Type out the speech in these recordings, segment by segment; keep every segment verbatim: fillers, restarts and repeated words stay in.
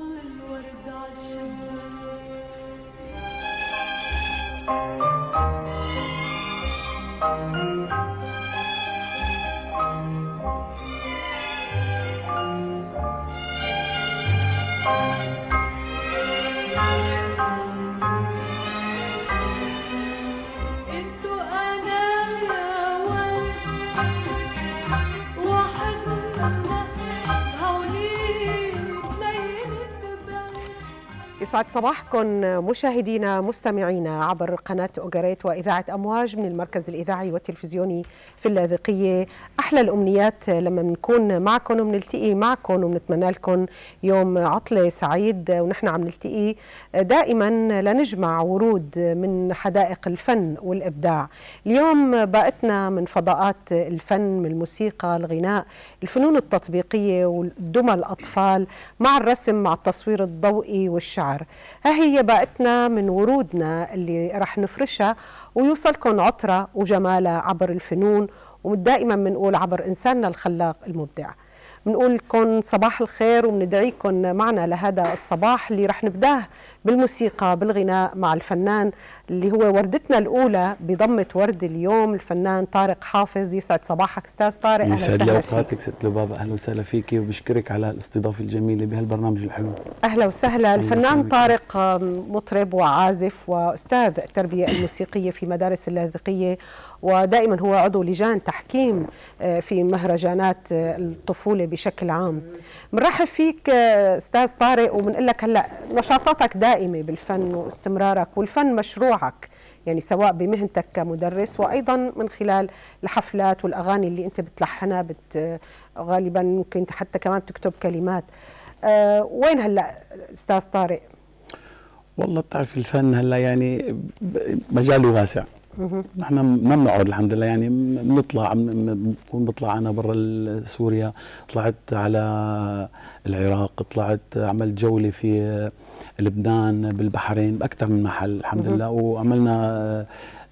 يسعد صباحكم مشاهدينا مستمعينا عبر قناة أوغاريت وإذاعة أمواج من المركز الإذاعي والتلفزيوني في اللاذقية. أحلى الأمنيات لما بنكون معكم وبنلتقي معكم وبنتمنى لكم يوم عطلة سعيد، ونحن عم نلتقي دائما لنجمع ورود من حدائق الفن والإبداع. اليوم باقتنا من فضاءات الفن، من الموسيقى، الغناء، الفنون التطبيقية والدمى الأطفال، مع الرسم، مع التصوير الضوئي والشعر. ها هي باقتنا من ورودنا اللي رح نفرشها ويوصلكم عطرة وجمالها عبر الفنون، ودائما بنقول عبر إنساننا الخلاق المبدع. بنقول لكم صباح الخير وبندعيكم معنا لهذا الصباح اللي رح نبداه بالموسيقى بالغناء مع الفنان اللي هو وردتنا الأولى بضمة ورد اليوم، الفنان طارق حافظ. يسعد صباحك أستاذ طارق. يسعد لي أوقاتك ست لبابا، أهلا وسهلا فيكي وبشكرك على الاستضافة الجميلة بهالبرنامج الحلو. أهلا وسهلا. الفنان طارق مطرب وعازف وأستاذ التربية الموسيقية في مدارس اللاذقية، ودائما هو عضو لجان تحكيم في مهرجانات الطفولة بشكل عام. بنرحب فيك أستاذ طارق وبنقول لك هلا نشاطاتك دائمة بالفن واستمرارك، والفن مشروعك يعني سواء بمهنتك كمدرس وأيضا من خلال الحفلات والأغاني اللي أنت بتلحنها، بت غالبا ممكن حتى كمان بتكتب كلمات. أه وين هلا أستاذ طارق؟ والله بتعرف الفن هلا يعني مجاله واسع. نحن ما بنقعد الحمد لله، يعني بنطلع، بكون بطلع انا برا سوريا، طلعت على العراق، طلعت عملت جوله في لبنان، بالبحرين، باكثر من محل الحمد لله، وعملنا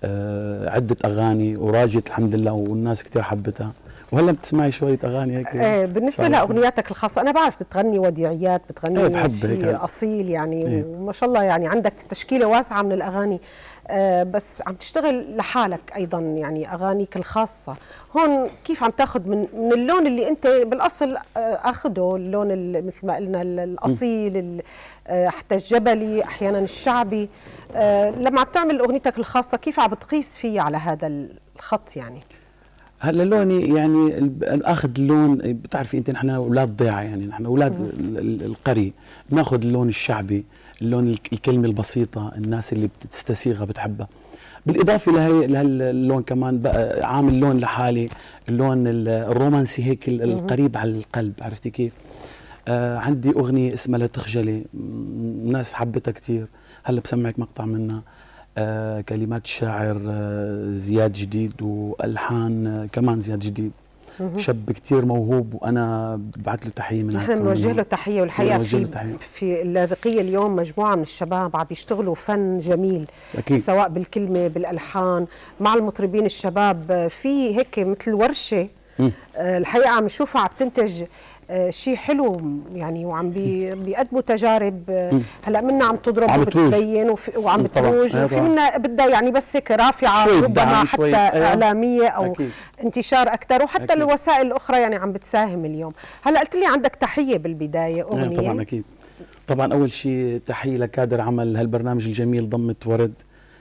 عده اغاني وراجت الحمد لله والناس كثير حبتها. وهلا بتسمعي شويه اغاني هيك. ايه بالنسبه لاغنياتك الخاصه انا بعرف بتغني وديعيات، بتغني ايه بحب شيء اصيل يعني. ايه. وما شاء الله يعني عندك تشكيله واسعه من الاغاني. آه بس عم تشتغل لحالك ايضا يعني اغانيك الخاصه. هون كيف عم تاخذ من من اللون اللي انت بالاصل آه اخذه، اللون مثل ما قلنا الاصيل، آه حتى الجبلي، احيانا الشعبي. آه لما عم تعمل اغنيتك الخاصه كيف عم بتقيس فيه على هذا الخط يعني؟ هلا لوني يعني اخذ اللون، بتعرفي انت نحن اولاد ضيعه، يعني نحن اولاد القريه، بناخذ اللون الشعبي، اللون الكلمه البسيطه، الناس اللي بتستسيغها بتحبها. بالاضافه لهي لهاللون كمان بقى عامل لون لحالي، اللون الرومانسي هيك القريب على القلب، عرفتي كيف؟ آه عندي اغنيه اسمها لا تخجلي، الناس حبتها كثير، هلا بسمعك مقطع منها. آه كلمات الشاعر آه زياد جديد، والحان آه كمان زياد جديد. شاب كثير موهوب، وانا ببعث له تحيه من نحن بنوجه له تحيه. والحقيقه في تحية. في اللاذقيه اليوم مجموعه من الشباب عم بيشتغلوا فن جميل أكيد. سواء بالكلمه بالالحان مع المطربين الشباب، في هيك مثل ورشه. آه الحقيقه عم نشوفها عم تنتج آه شيء حلو يعني، وعم بي بيقدموا تجارب. آه هلا منا عم تضرب وبتبين وعم بتروج، وفي منا بدها يعني بس هيك رافعه ربما حتى أيوة. اعلاميه او أكيد. انتشار اكثر، وحتى أكيد. الوسائل الاخرى يعني عم بتساهم اليوم. هلا قلت لي عندك تحيه بالبدايه اغنيه. طبعا اكيد. طبعا اول شيء تحيه لكادر عمل هالبرنامج الجميل ضمة ورد،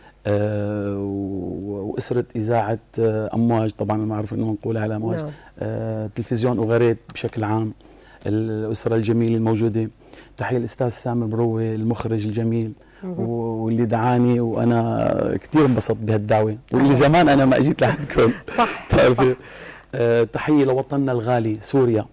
آه وأسرة إذاعة آه أمواج، طبعا ما أعرف إنه نقولها على أمواج. نعم. آه تلفزيون أوغاريت بشكل عام، الأسرة الجميلة الموجودة. تحية الأستاذ سامر مروي المخرج الجميل واللي دعاني، وأنا كثير انبسطت بهالدعوة، واللي زمان أنا ما أجيت لعندكم. صح. تعرفي. آه تحية لوطننا الغالي سوريا،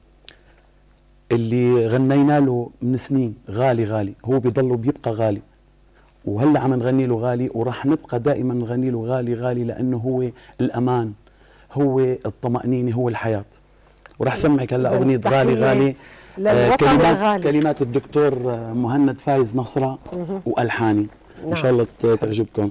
اللي غنينا له من سنين، غالي غالي، هو بيضل وبيبقى غالي، وهلا عم نغني له غالي، وراح نبقى دائما نغني له غالي غالي، لانه هو الامان، هو الطمأنينة، هو الحياة. وراح سمعك هلا اغنية غالي غالي، آه كلمات غالي. كلمات الدكتور مهند فايز نصرة والحاني. نعم. ان شاء الله تعجبكم.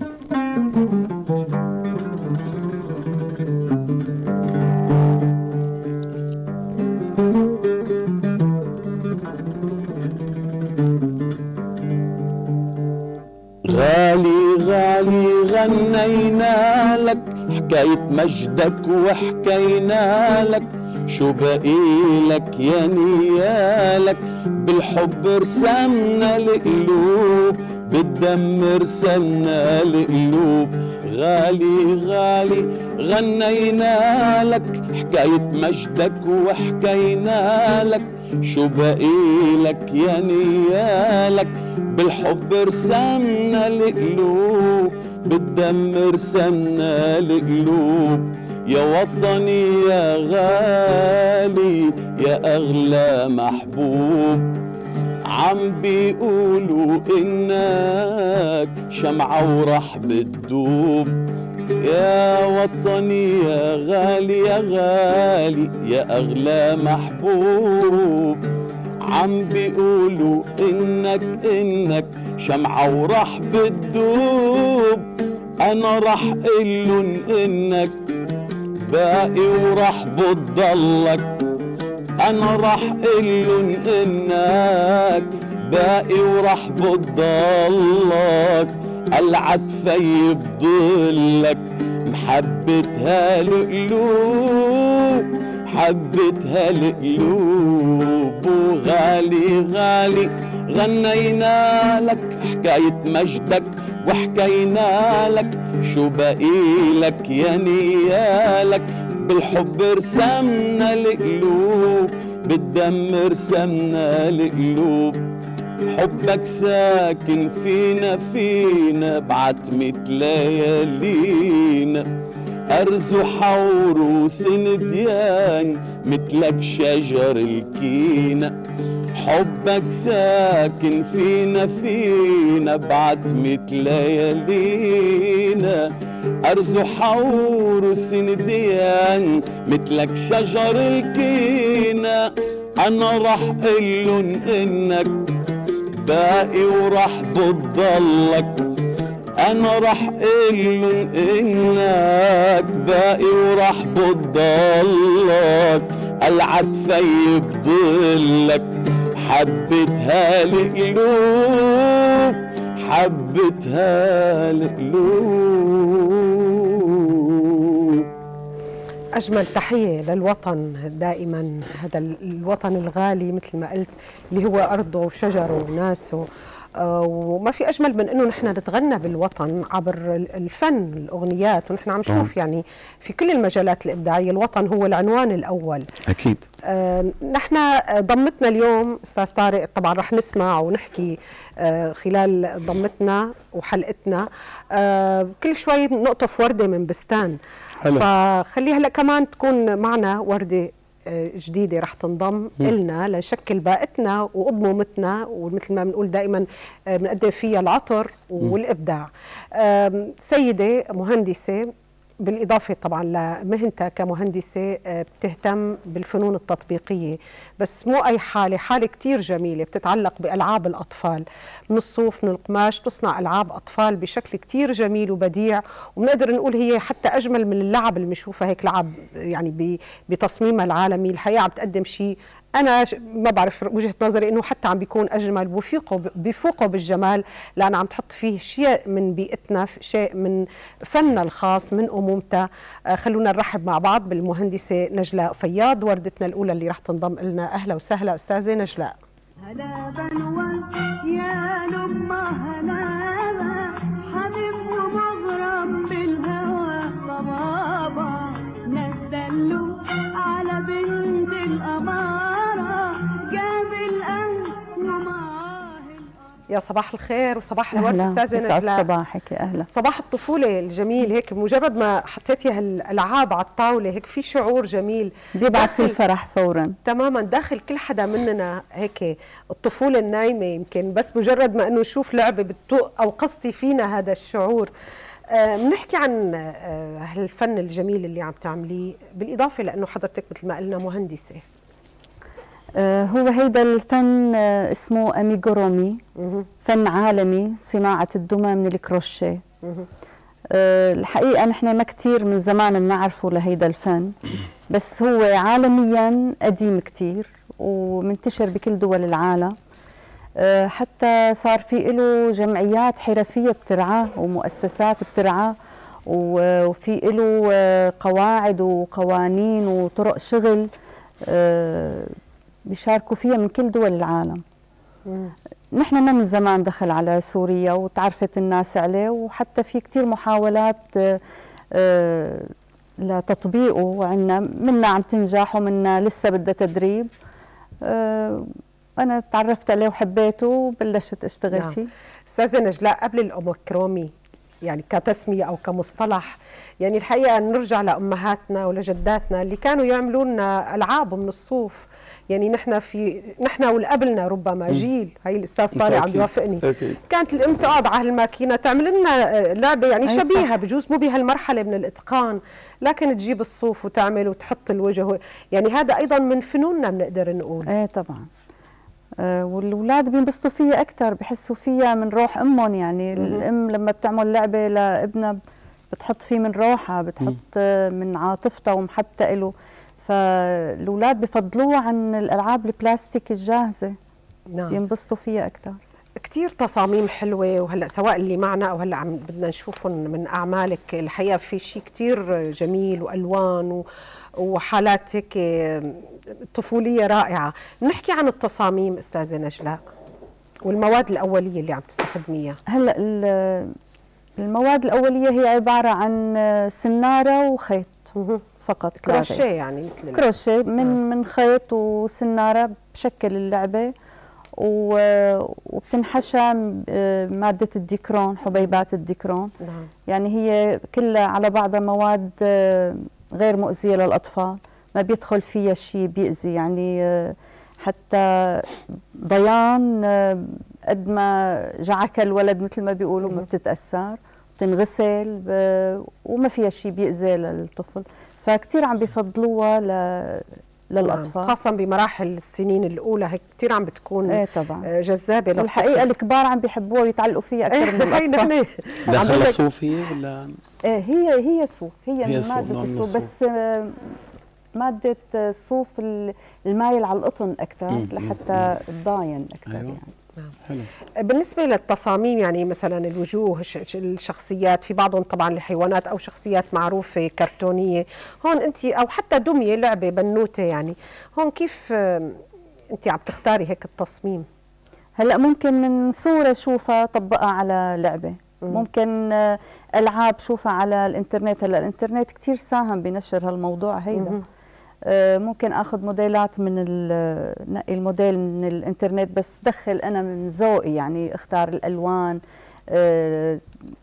غالي غالي غنينا لك حكاية مجدك وحكينا لك، شو بقيلك يا نيالك، بالحب رسمنا القلوب، بالدم رسمنا القلوب. غالي غالي غنينا لك حكاية مجدك وحكينا لك، شو بقيلك يا نيالك، بالحب رسمنا القلوب، بالدم رسمنا القلوب. يا وطني يا غالي يا أغلى محبوب، عم بيقولوا إنك شمعة ورح بتدوب. يا وطني يا غالي يا غالي يا أغلى محبوب، عم بيقولوا إنك إنك شمعة ورح بتدوب. أنا رح قلن إنك باقي ورح بتضلك، أنا رح قلن إنك باقي ورح بتضلك. العطفي بضلك محبتها القلوب، حبتها القلوب. وغالي غالي غنينا لك حكاية مجدك وحكينا لك، شو بقيلك يا نيالك، بالحب رسمنا القلوب، بالدم رسمنا القلوب. حبك ساكن فينا فينا بعتمة ليالينا، أرز وحور وسنديان متلك شجر الكينا. حبك ساكن فينا فينا بعتمة ليالينا، أرز وحور وسنديان متلك شجر الكينا. أنا رح قلن إنك باقي ورح بتضلك، أنا رح قلن إنك باقي ورح بتضلك. العطفي بضلك حبتها القلوب، حبتها القلوب. أجمل تحية للوطن دائما، هذا الوطن الغالي مثل ما قلت اللي هو أرضه وشجره وناسه. وما في أجمل من أنه نحن نتغنى بالوطن عبر الفن، الأغنيات. ونحن عم نشوف يعني في كل المجالات الإبداعية الوطن هو العنوان الأول. أكيد. آه نحن ضمتنا اليوم أستاذ طارق، طبعا رح نسمع ونحكي آه خلال ضمتنا وحلقتنا آه كل شوي نقطف وردة من بستان. حلو. فخليها هلا كمان تكون معنا وردة جديدة رح تنضم إلنا لنشكل باقتنا وأضمومتنا، ومثل ما بنقول دائما بنقدم فيها العطر والإبداع. سيدة مهندسة، بالإضافة طبعا لمهنتها كمهندسة بتهتم بالفنون التطبيقية، بس مو أي حالة، حالة كتير جميلة بتتعلق بألعاب الأطفال. من الصوف من القماش تصنع ألعاب أطفال بشكل كتير جميل وبديع، وبنقدر نقول هي حتى أجمل من اللعب اللي بنشوفها هيك لعب يعني بتصميمها العالمي. الحقيقة عم تقدم شيء أنا ما بعرف وجهة نظري إنه حتى عم بيكون أجمل، بفوقه بفوقه بالجمال، لأن عم تحط فيه شيء من بيئتنا، شيء من فننا الخاص، من أمومتها. خلونا نرحب مع بعض بالمهندسة نجلاء فياض، وردتنا الأولى اللي رح تنضم لنا. أهلا وسهلا أستاذة نجلاء. هلا بنوة يا لما هلا حبيب ومغرم بالهوى طبابة، نزلوا على بنت الأمارة جاب الأهل ومعاه. يا صباح الخير وصباح الورد أستاذة نجلاء. يسعد صباحك. أهلا. صباح الطفولة الجميل، هيك مجرد ما حطيتي هالألعاب على الطاولة هيك في شعور جميل بيبعث الفرح فورا. تماما داخل كل حدا مننا هيك الطفولة النايمة، يمكن بس مجرد ما انه نشوف لعبة بتطق او قصتي فينا هذا الشعور. بنحكي آه عن آه هالفن الجميل اللي عم تعمليه، بالإضافة لأنه حضرتك مثل ما قلنا مهندسة. آه هو هيدا الفن آه اسمه أميغورومي، فن عالمي، صناعة الدمى من الكروشيه. آه الحقيقة نحن ما كتير من زمان بنعرفه لهيدا الفن، بس هو عالميا قديم كتير ومنتشر بكل دول العالم. آه، حتى صار في له جمعيات حرفية بترعاه ومؤسسات بترعاه، و- وفي له آه، قواعد وقوانين وطرق شغل آه، بيشاركوا فيها من كل دول العالم. نحن ما من زمان دخل على سوريا وتعرفت الناس عليه، وحتى في كتير محاولات آه، آه، لتطبيقه، وعنا منا عم تنجح ومنا لسه بدها تدريب. آه، أنا تعرفت عليه وحبيته وبلشت أشتغل نعم. فيه. استاذه نجلاء، قبل الأوميكرومي يعني كتسميه او كمصطلح، يعني الحقيقه نرجع لامهاتنا ولجداتنا اللي كانوا يعملوا لنا العاب من الصوف. يعني نحن في نحن والقبلنا ربما جيل، هي الاستاذ طارق عم يوافقني، أكيد. كانت الام تقعد على الماكينه تعمل لنا لعبه يعني أي شبيهه، صح. بجوز مو بهالمرحله من الاتقان، لكن تجيب الصوف وتعمل وتحط الوجه، يعني هذا ايضا من فنوننا بنقدر نقول. ايه طبعا. آه، والأولاد بينبسطوا فيها أكثر، بحسوا فيها من روح أمهم. يعني الأم لما بتعمل لعبة لابنها بتحط فيه من روحها، بتحط آه، من عاطفتها ومحبتها له، فالأولاد بفضلوها عن الألعاب البلاستيك الجاهزة، نعم. ينبسطوا فيها أكثر. كتير تصاميم حلوة، وهلا سواء اللي معنا أو هلا عم بدنا نشوفهم من أعمالك، الحقيقة في شيء كتير جميل وألوان و وحالات هيك طفولية رائعة. نحكي عن التصاميم أستاذة نجلاء والمواد الأولية اللي عم تستخدميها. هلا ال- المواد الأولية هي عبارة عن سنارة وخيط فقط. كروشيه يعني مثل كروشيه من من خيط وسنارة بشكل اللعبة، و- وبتنحشى مادة الديكرون، حبيبات الديكرون. نعم. يعني هي كلها على بعضها مواد غير مؤذية للأطفال، ما بيدخل فيها شيء بيأذي. يعني حتى ضيان قد ما جعك الولد مثل ما بيقولوا ما بتتأثر، بتنغسل وما فيها شيء بيأذي للطفل، فكتير عم بيفضلوها ل للأطفال. نعم. خاصة بمراحل السنين الأولى هيك كتير عم بتكون ايه طبعا جذابة. والحقيقة الكبار عم بيحبوها ويتعلقوا فيها أكثر من الأطفال. داخلها صوفي ولا؟ ايه هي هي صوف، هي, هي من صوف، مادة نوع من الصوف، الصوف. بس آه، مادة الصوف المايل على القطن أكثر مم. لحتى تضاين أكثر. أيوة. يعني حلو. بالنسبة للتصاميم، يعني مثلا الوجوه، الش- الشخصيات، في بعضهم طبعا لحيوانات أو شخصيات معروفة كرتونية، هون أنت أو حتى دمية لعبة بنوتة، يعني هون كيف آه، أنت عم تختاري هيك التصميم؟ هلا ممكن من صورة شوفها طبقها على لعبة، ممكن آه، ألعاب شوفها على الإنترنت. هلا الإنترنت كتير ساهم بنشر هالموضوع هيدا. آه، ممكن اخذ موديلات من ال- نقي الموديل من الانترنت، بس دخل انا من ذوقي، يعني اختار الالوان، آه،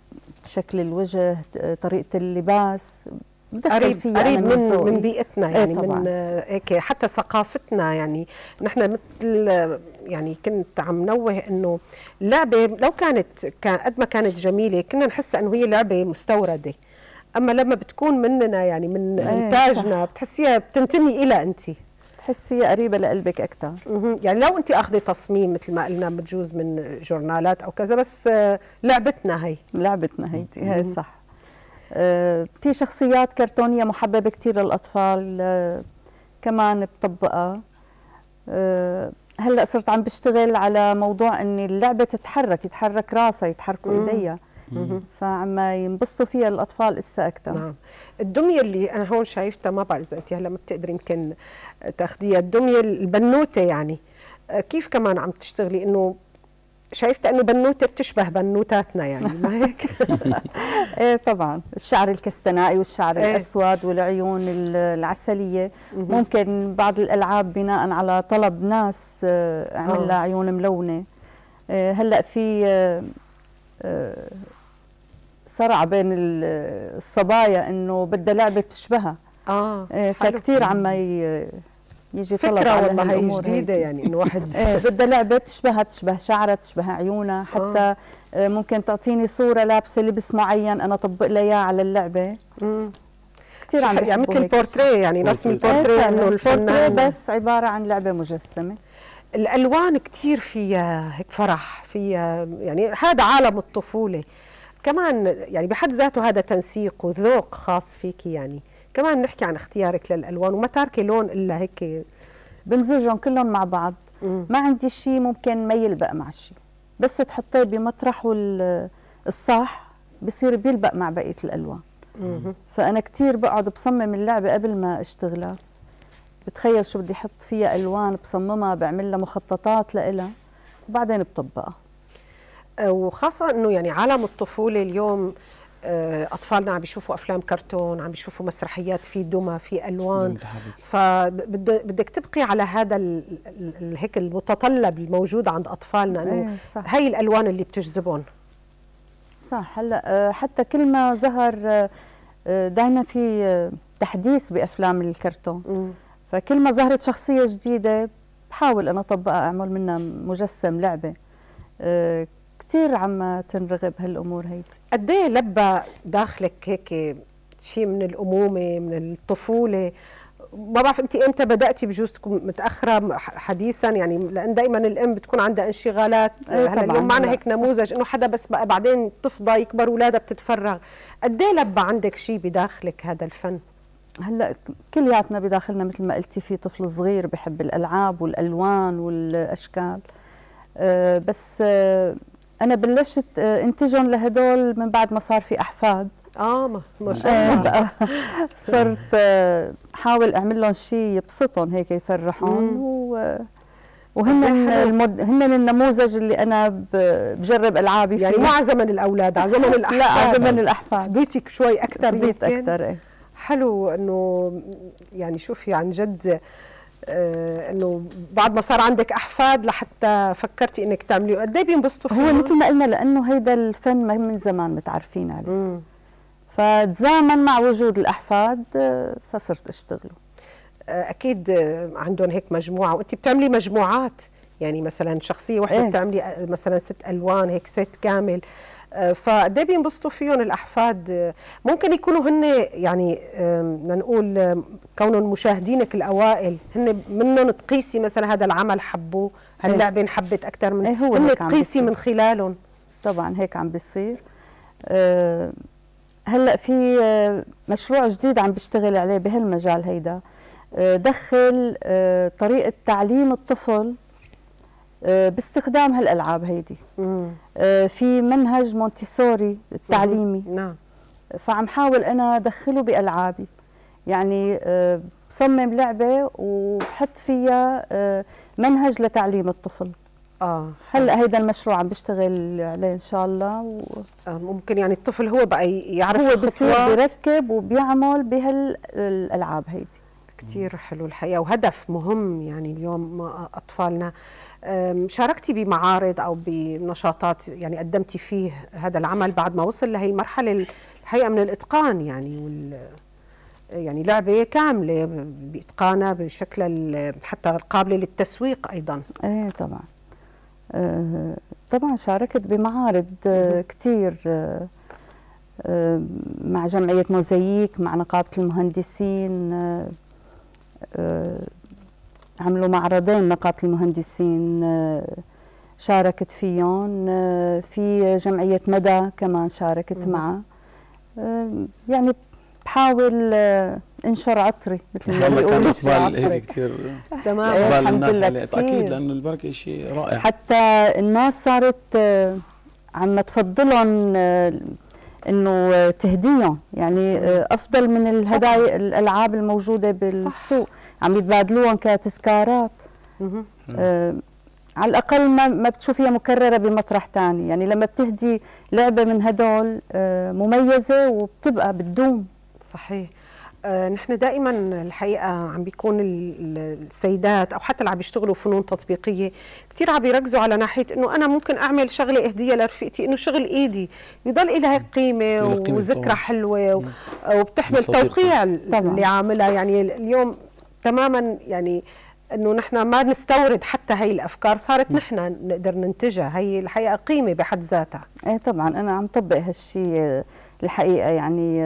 شكل الوجه، آه، طريقه اللباس، بدخل قريب فيها قريب أنا من ذوقي. من بيئتنا، إيه يعني طبعاً. من آه، هيك حتى ثقافتنا. يعني نحن مثل آه، يعني كنت عم نوه انه اللعبه لو كانت كان قد ما كانت جميله كنا نحس انه هي لعبه مستورده، اما لما بتكون مننا يعني من إيه انتاجنا بتحسيها بتنتمي الى انت. تحسيها قريبه لقلبك اكثر. مهم. يعني لو انت اخذي تصميم مثل ما قلنا بجوز من جورنالات او كذا، بس آه، لعبتنا هي. لعبتنا هيدي، هي صح. آه، في شخصيات كرتونيه محببه كثير للاطفال، آه، كمان بطبقها. آه، هلا صرت عم بشتغل على موضوع اني اللعبه تتحرك، يتحرك راسها، يتحركوا ايديها، فعم ينبسطوا فيها الاطفال اسا اكثر. نعم. الدميه اللي انا هون شايفتها، ما بعرف اذا انت هلا ما بتقدري يمكن تاخذيها، الدميه البنوته، يعني آه، كيف كمان عم تشتغلي؟ انه شايفة انه بنوته بتشبه بنوتاتنا، يعني ما هيك؟ ايه طبعا، الشعر الكستنائي والشعر إيه. الاسود والعيون ال- العسليه. ممكن بعض الالعاب بناء على طلب ناس آه، اعمل لها آه. عيون ملونه. آه، هلا في آه، آه، صرع بين ال- الصبايا انه بدها لعبه تشبهها، اه آه، حلو. فكتير عم ي- يجي طلب فكرة على والله، هي هالامور جديدة هيدي. يعني انه واحد ايه بدها لعبه تشبهها، تشبه شعرها، تشبه عيونها، حتى آه. ممكن تعطيني صوره لابسه لبس معين انا اطبق لها اياه على اللعبه. مم. كثير عم يعني بيحبوا مثل هيك البورتريه، يعني رسم بورتريه. البورتريه انه البورتريه الفنان. بس عباره عن لعبه مجسمه. الالوان كتير فيها هيك فرح، فيها يعني هذا عالم الطفولة كمان، يعني بحد ذاته هذا تنسيق وذوق خاص فيكي. يعني كمان نحكي عن اختيارك للالوان، وما تاركي لون الا هيك. بمزجهم كلهم مع بعض. مم. ما عندي شيء ممكن ما يلبق مع شيء، بس تحطيه بمطرحه الصح بصير بيلبق مع بقيه الالوان. مم. فانا كثير بقعد بصمم اللعبه قبل ما اشتغلها، بتخيل شو بدي احط فيها الوان، بصممها، بعمل لها مخططات لإلها وبعدين بطبقها. وخاصة انه يعني عالم الطفولة اليوم آه، اطفالنا عم بيشوفوا افلام كرتون، عم بيشوفوا مسرحيات في دمى في الوان، فبدك تبقي على هذا ال ال هيك المتطلب الموجود عند اطفالنا، انه ايه صح. هي الالوان اللي بتجذبهم. صح. هلا حتى كل ما ظهر دائما في تحديث بافلام الكرتون، مم. فكل ما ظهرت شخصيه جديده بحاول انا اطبقها، اعمل منها مجسم لعبه. كثير عم تنرغب هالامور هيدي. قد ايه لبى داخلك هيك شيء من الامومه من الطفوله؟ ما بعرف انت امتى بداتي، بجوز تكون متاخره حديثا يعني، لان دائما الام بتكون عندها انشغالات. هلا اليوم معنا هيك نموذج انه حدا بس بقى بعدين تفضى يكبر اولادها بتتفرغ. قد ايه لبى عندك شيء بداخلك هذا الفن؟ هلا كلياتنا بداخلنا مثل ما قلتي في طفل صغير بحب الالعاب والالوان والاشكال، أه بس أه انا بلشت انتجهم لهدول من بعد ما صار في احفاد. اه ما, ما شاء الله. صرت احاول اعمل لهم شيء يبسطهم هيك يفرحهم، وهن المد... هن النموذج اللي انا بجرب العابي فيه. يعني مو على زمن الاولاد، على زمن الاحفاد. لا على زمن الاحفاد. فضيتك شوي اكثر. فضيت اكثر. ايه حلو انه يعني شوفي عن جد آه انه بعد ما صار عندك احفاد لحتى فكرتي انك تعملي. قد ايه بينبسطوا فيه؟ هو مثل ما قلنا لانه هيدا الفن من زمان متعرفين عليه. مم. فتزامن مع وجود الاحفاد فصرت اشتغله. اكيد عندهم هيك مجموعه، وانت بتعملي مجموعات، يعني مثلا شخصيه واحده ايه؟ بتعملي مثلا ست الوان هيك ست كامل، فقد ايه بينبسطوا فيهم الاحفاد؟ ممكن يكونوا هن يعني بدنا نقول كونهم مشاهدينك الاوائل هن منهم تقيسي مثلا هذا العمل حبوه، هاللعبه انحبت اكثر من ايه هو هن تقيسي من خلالهم. طبعا هيك عم بيصير. أه هلا في مشروع جديد عم بشتغل عليه بهالمجال هيدا، دخل طريقه تعليم الطفل باستخدام هالالعاب هيدي. مم. في منهج مونتيسوري التعليمي. نعم. فعم حاول انا ادخله بالعابي، يعني بصمم لعبه وبحط فيها منهج لتعليم الطفل. اه هلا هيدا المشروع عم بشتغل عليه ان شاء الله. و... آه ممكن يعني الطفل هو بقى يعرف، هو بصير بيركب وبيعمل بهالالعاب هيدي. كثير حلو الحقيقه، وهدف مهم يعني اليوم اطفالنا. شاركتي بمعارض او بنشاطات يعني قدمتي فيه هذا العمل بعد ما وصل لهي المرحله الحقيقه من الاتقان، يعني وال يعني لعبه كامله باتقانها بشكل حتى قابله للتسويق ايضا. ايه طبعا. آه طبعا شاركت بمعارض آه كثير، آه آه مع جمعيه موزاييك، مع نقابه المهندسين. آه آه عملوا معرضين نقابة المهندسين شاركت فيهم، في جمعية مدى كمان شاركت معها. يعني بحاول انشر عطري مثل ما بيقولوا. اقبال هيك كثير تمام. اقبال الناس عليه اكيد، لانه البركه شيء رائع. حتى الناس صارت عم تفضلهم انه تهديهم، يعني افضل من الهدايا الالعاب الموجوده بالسوق. صح. عم يتبادلوهم كتذكارات. آه على الاقل ما ما بتشوفيها مكرره بمطرح ثاني، يعني لما بتهدي لعبه من هدول آه مميزه وبتبقى بتدوم. صحيح. آه نحن دائما الحقيقه عم بيكون السيدات او حتى اللي عم بيشتغلوا فنون تطبيقيه كثير عم بيركزوا على ناحيه انه انا ممكن اعمل شغله اهديه لرفيقتي، انه شغل ايدي يضل لها قيمه وذكرى حلوه وبتحمل توقيع اللي عاملها. يعني اليوم تماما يعني انه نحن ما نستورد حتى هي الافكار، صارت نحن نقدر ننتجها، هي الحقيقه قيمه بحد ذاتها. ايه طبعا انا عم طبق هالشيء الحقيقه، يعني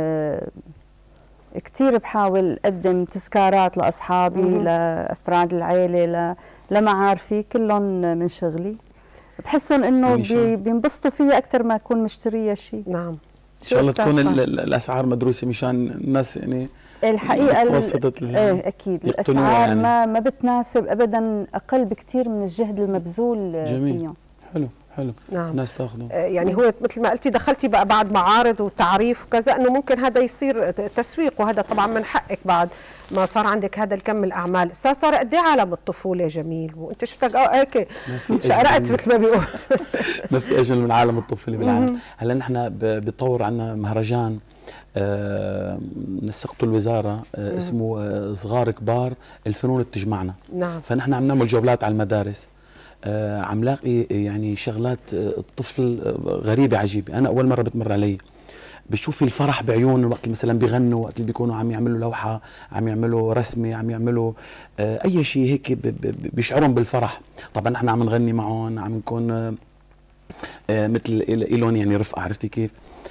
كثير بحاول اقدم تذكارات لاصحابي، مم. لافراد العائله، لمعارفي، كلهم من شغلي، بحسهم انه بي بينبسطوا فيها اكثر ما اكون مشتريه شيء. نعم ان شاء الله تكون الاسعار مدروسه مشان الناس يعني الحقيقه توسطت ايه اكيد الاسعار يعني. ما ما بتناسب ابدا، اقل بكثير من الجهد المبذول فيهم. حلو حلو. نعم. الناس تاخذه يعني هو مثل ما قلتي دخلتي بقى بعد معارض وتعريف وكذا انه ممكن هذا يصير تسويق، وهذا طبعا من حقك بعد ما صار عندك هذا الكم من الاعمال. استاذ صار قد ايه عالم الطفوله جميل، وانت شفتك اه هيك شقرقت مثل ما بيقول. ما في اجمل من عالم الطفوله بالعالم. هلا نحن بتطور عندنا مهرجان آه نسقته الوزاره آه اسمه آه صغار كبار الفنون بتجمعنا. نعم. فنحن عم نعمل جولات على المدارس، آه عم لاقي يعني شغلات آه الطفل آه غريبه عجيبه. انا اول مره بتمر علي بشوف الفرح بعيون وقت مثلا بيغنوا، وقت اللي بيكونوا عم يعملوا لوحه، عم يعملوا رسمه، عم يعملوا آه اي شيء هيك بيشعرهم بالفرح. طبعا نحن عم نغني معهم، عم نكون آه آه مثل إلون يعني رفقه، عرفتي كيف؟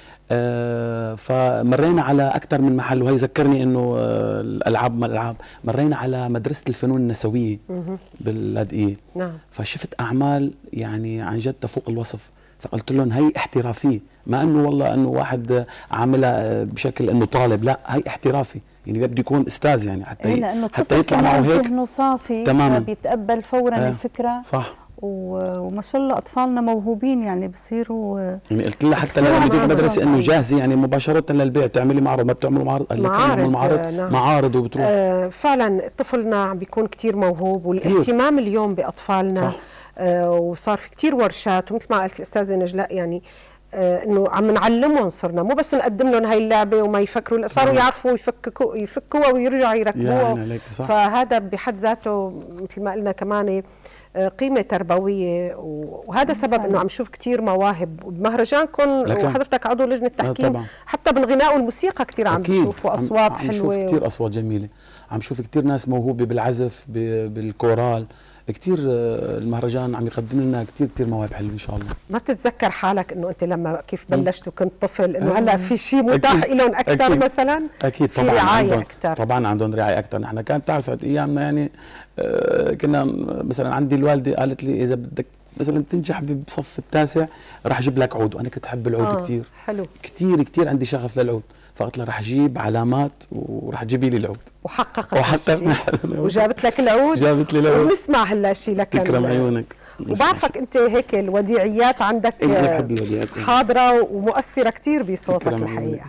آه فمرينا على اكثر من محل، وهي ذكرني انه آه الالعاب ما الالعاب، مرينا على مدرسه الفنون النسويه باللاذقيه. نعم. فشفت اعمال يعني عن جد تفوق الوصف، فقلت لهم هي احترافيه، ما انه والله انه واحد عاملها بشكل انه طالب، لا هي احترافي، يعني بده يكون استاذ يعني حتى إيه حتى يطلع معه هيك ذهنه صافي تماما، بيتقبل فورا آه الفكره. صح. وما شاء الله اطفالنا موهوبين يعني بصيروا يعني قلت لها حتى لما بديت مدرسه انه جاهزه يعني مباشره للبيع، تعملي معرض ما بتعملوا معرض؟ قال لك معارض معارض, نعم. معارض وبتروح. آه فعلا طفلنا عم بيكون كثير موهوب، والاهتمام اليوم باطفالنا آه وصار في كثير ورشات، ومثل ما قالت الاستاذه نجلاء يعني آه انه عم نعلمهم، صرنا مو بس نقدم لهم هاي اللعبه وما يفكروا، صاروا يعرفوا يفككوا يفكوها ويرجعوا يركبوها. فهذا بحد ذاته مثل ما قلنا كمان قيمة تربوية، وهذا سبب انه عم نشوف كثير مواهب بمهرجانكم، وحضرتك عضو لجنة تحكيم حتى بالغناء والموسيقى كثير عم بشوفوا اصوات عم حلوة، عم نشوف كثير اصوات جميلة، عم نشوف كثير ناس موهوبة بالعزف بالكورال، كثير المهرجان عم يقدم لنا كثير كثير مواهب حلوه ان شاء الله. ما بتتذكر حالك انه انت لما كيف بلشت وكنت طفل انه هلا في شيء متاح لهم اكثر مثلا؟ اكيد طبعا في رعايه عندهم اكثر، طبعا عندهم رعايه اكثر. نحن كانت بتعرف ايامنا يعني آه كنا مثلا عندي الوالده قالت لي اذا بدك مثلا تنجح بصف التاسع راح اجيب لك عود، وانا كنت احب العود آه كثير حلو كثير كثير عندي شغف للعود، فقلت لها رح اجيب علامات وراح تجيبي لي العود، وحققت وحققنا وجابت لك العود، جابت لي العود، ونسمع هلا شيء لك. تكرم عيونك. وبعرفك انت هيك الوديعيات عندك إيه الوديعيات حاضره ومؤثره كثير بصوتك الحقيقه.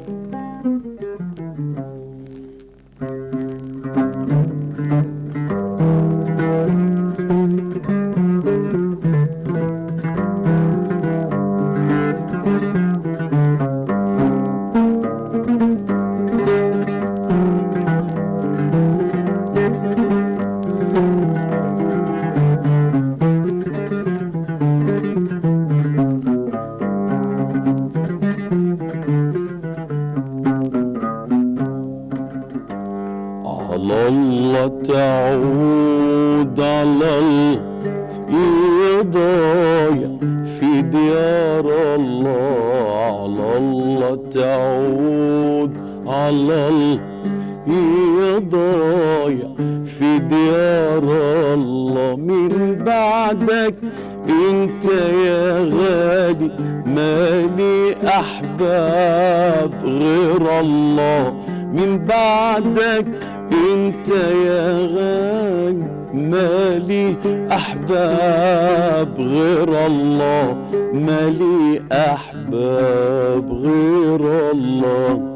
تعود على الضايع في ديار الله، على الله تعود على الضايع في ديار الله. من بعدك انت يا غالي مالي احباب غير الله، من بعدك انت يا غالي مالي احباب غير الله، مالي احباب غير الله.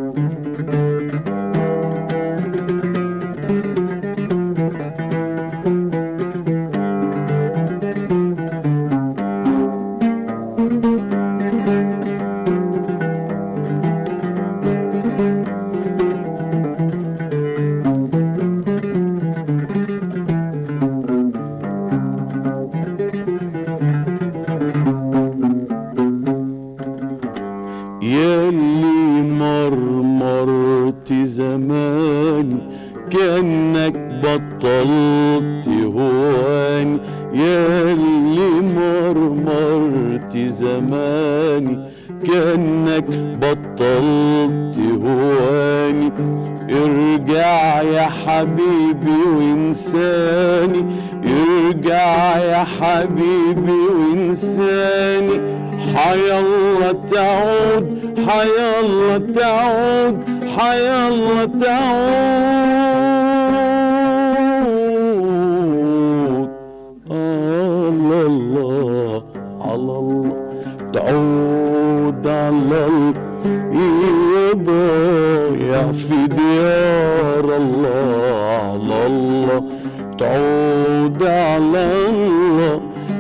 ياللي مرمرت زماني كأنك بطلت هواني، ياللي مرمرت زماني كأنك بطلت هواني. ارجع يا حبيبي وانساني، ارجع يا حبيبي وانساني، حيالله تعود حيالله تعود حيالله تعود على الله على الله تعود على يضيع في ديار الله على الله تعود على الله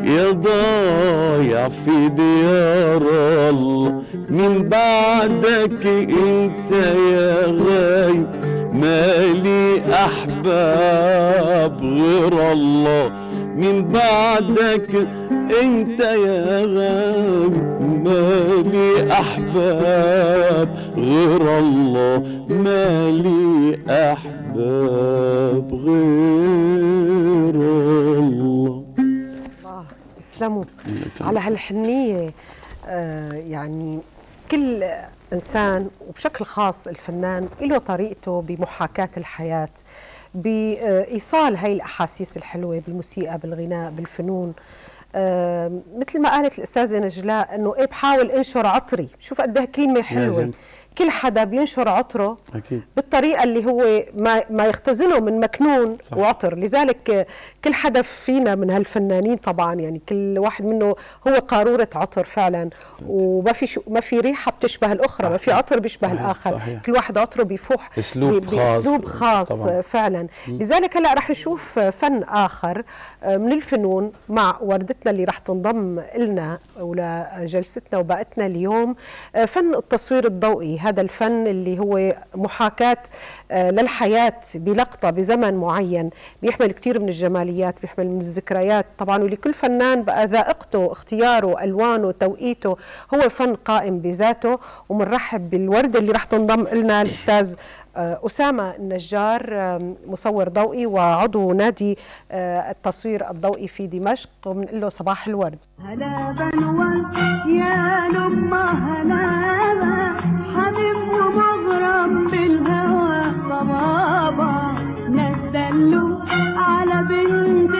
يضيع في ديار الله من بعدك انت يا غايب مالي احباب غير الله من بعدك انت يا غايب مالي احباب غير الله مالي احباب غير الله. الله يسلموا على هالحنية. آه يعني كل إنسان وبشكل خاص الفنان له طريقته بمحاكاة الحياة، بإيصال هاي الأحاسيس الحلوة بالموسيقى بالغناء بالفنون. آه مثل ما قالت الأستاذة نجلاء أنه إيه بحاول أنشر عطري، شوف قد ايه كلمة حلوة. كل حدا بينشر عطره أكيد بالطريقة اللي هو ما, ما يختزنه من مكنون صح. وعطر. لذلك كل حدا فينا من هالفنانين طبعا يعني كل واحد منه هو قارورة عطر فعلا، وما في ما في ريحة بتشبه الأخرى، ما في عطر بيشبه صحيح. الآخر صحيح. كل واحد عطره بيفوح أسلوب خاص بأسلوب خاص طبعاً. فعلا م. لذلك هلا رح نشوف فن آخر من الفنون مع وردتنا اللي رح تنضم لنا ولجلستنا وباقتنا اليوم، فن التصوير الضوئي. هذا الفن اللي هو محاكاة للحياة بلقطة بزمن معين، بيحمل كثير من الجماليات، بيحمل من الذكريات طبعا، ولكل فنان بقى ذائقته، اختياره، ألوانه، توقيته، هو فن قائم بذاته. ومنرحب بالوردة اللي رح تنضم لنا الأستاذ أسامة النجار، مصور ضوئي وعضو نادي التصوير الضوئي في دمشق، وبنقول له صباح الورد. هلا بنور يا لما هلا حبيب ومغرم بالهوى بابا نزلوا على بنت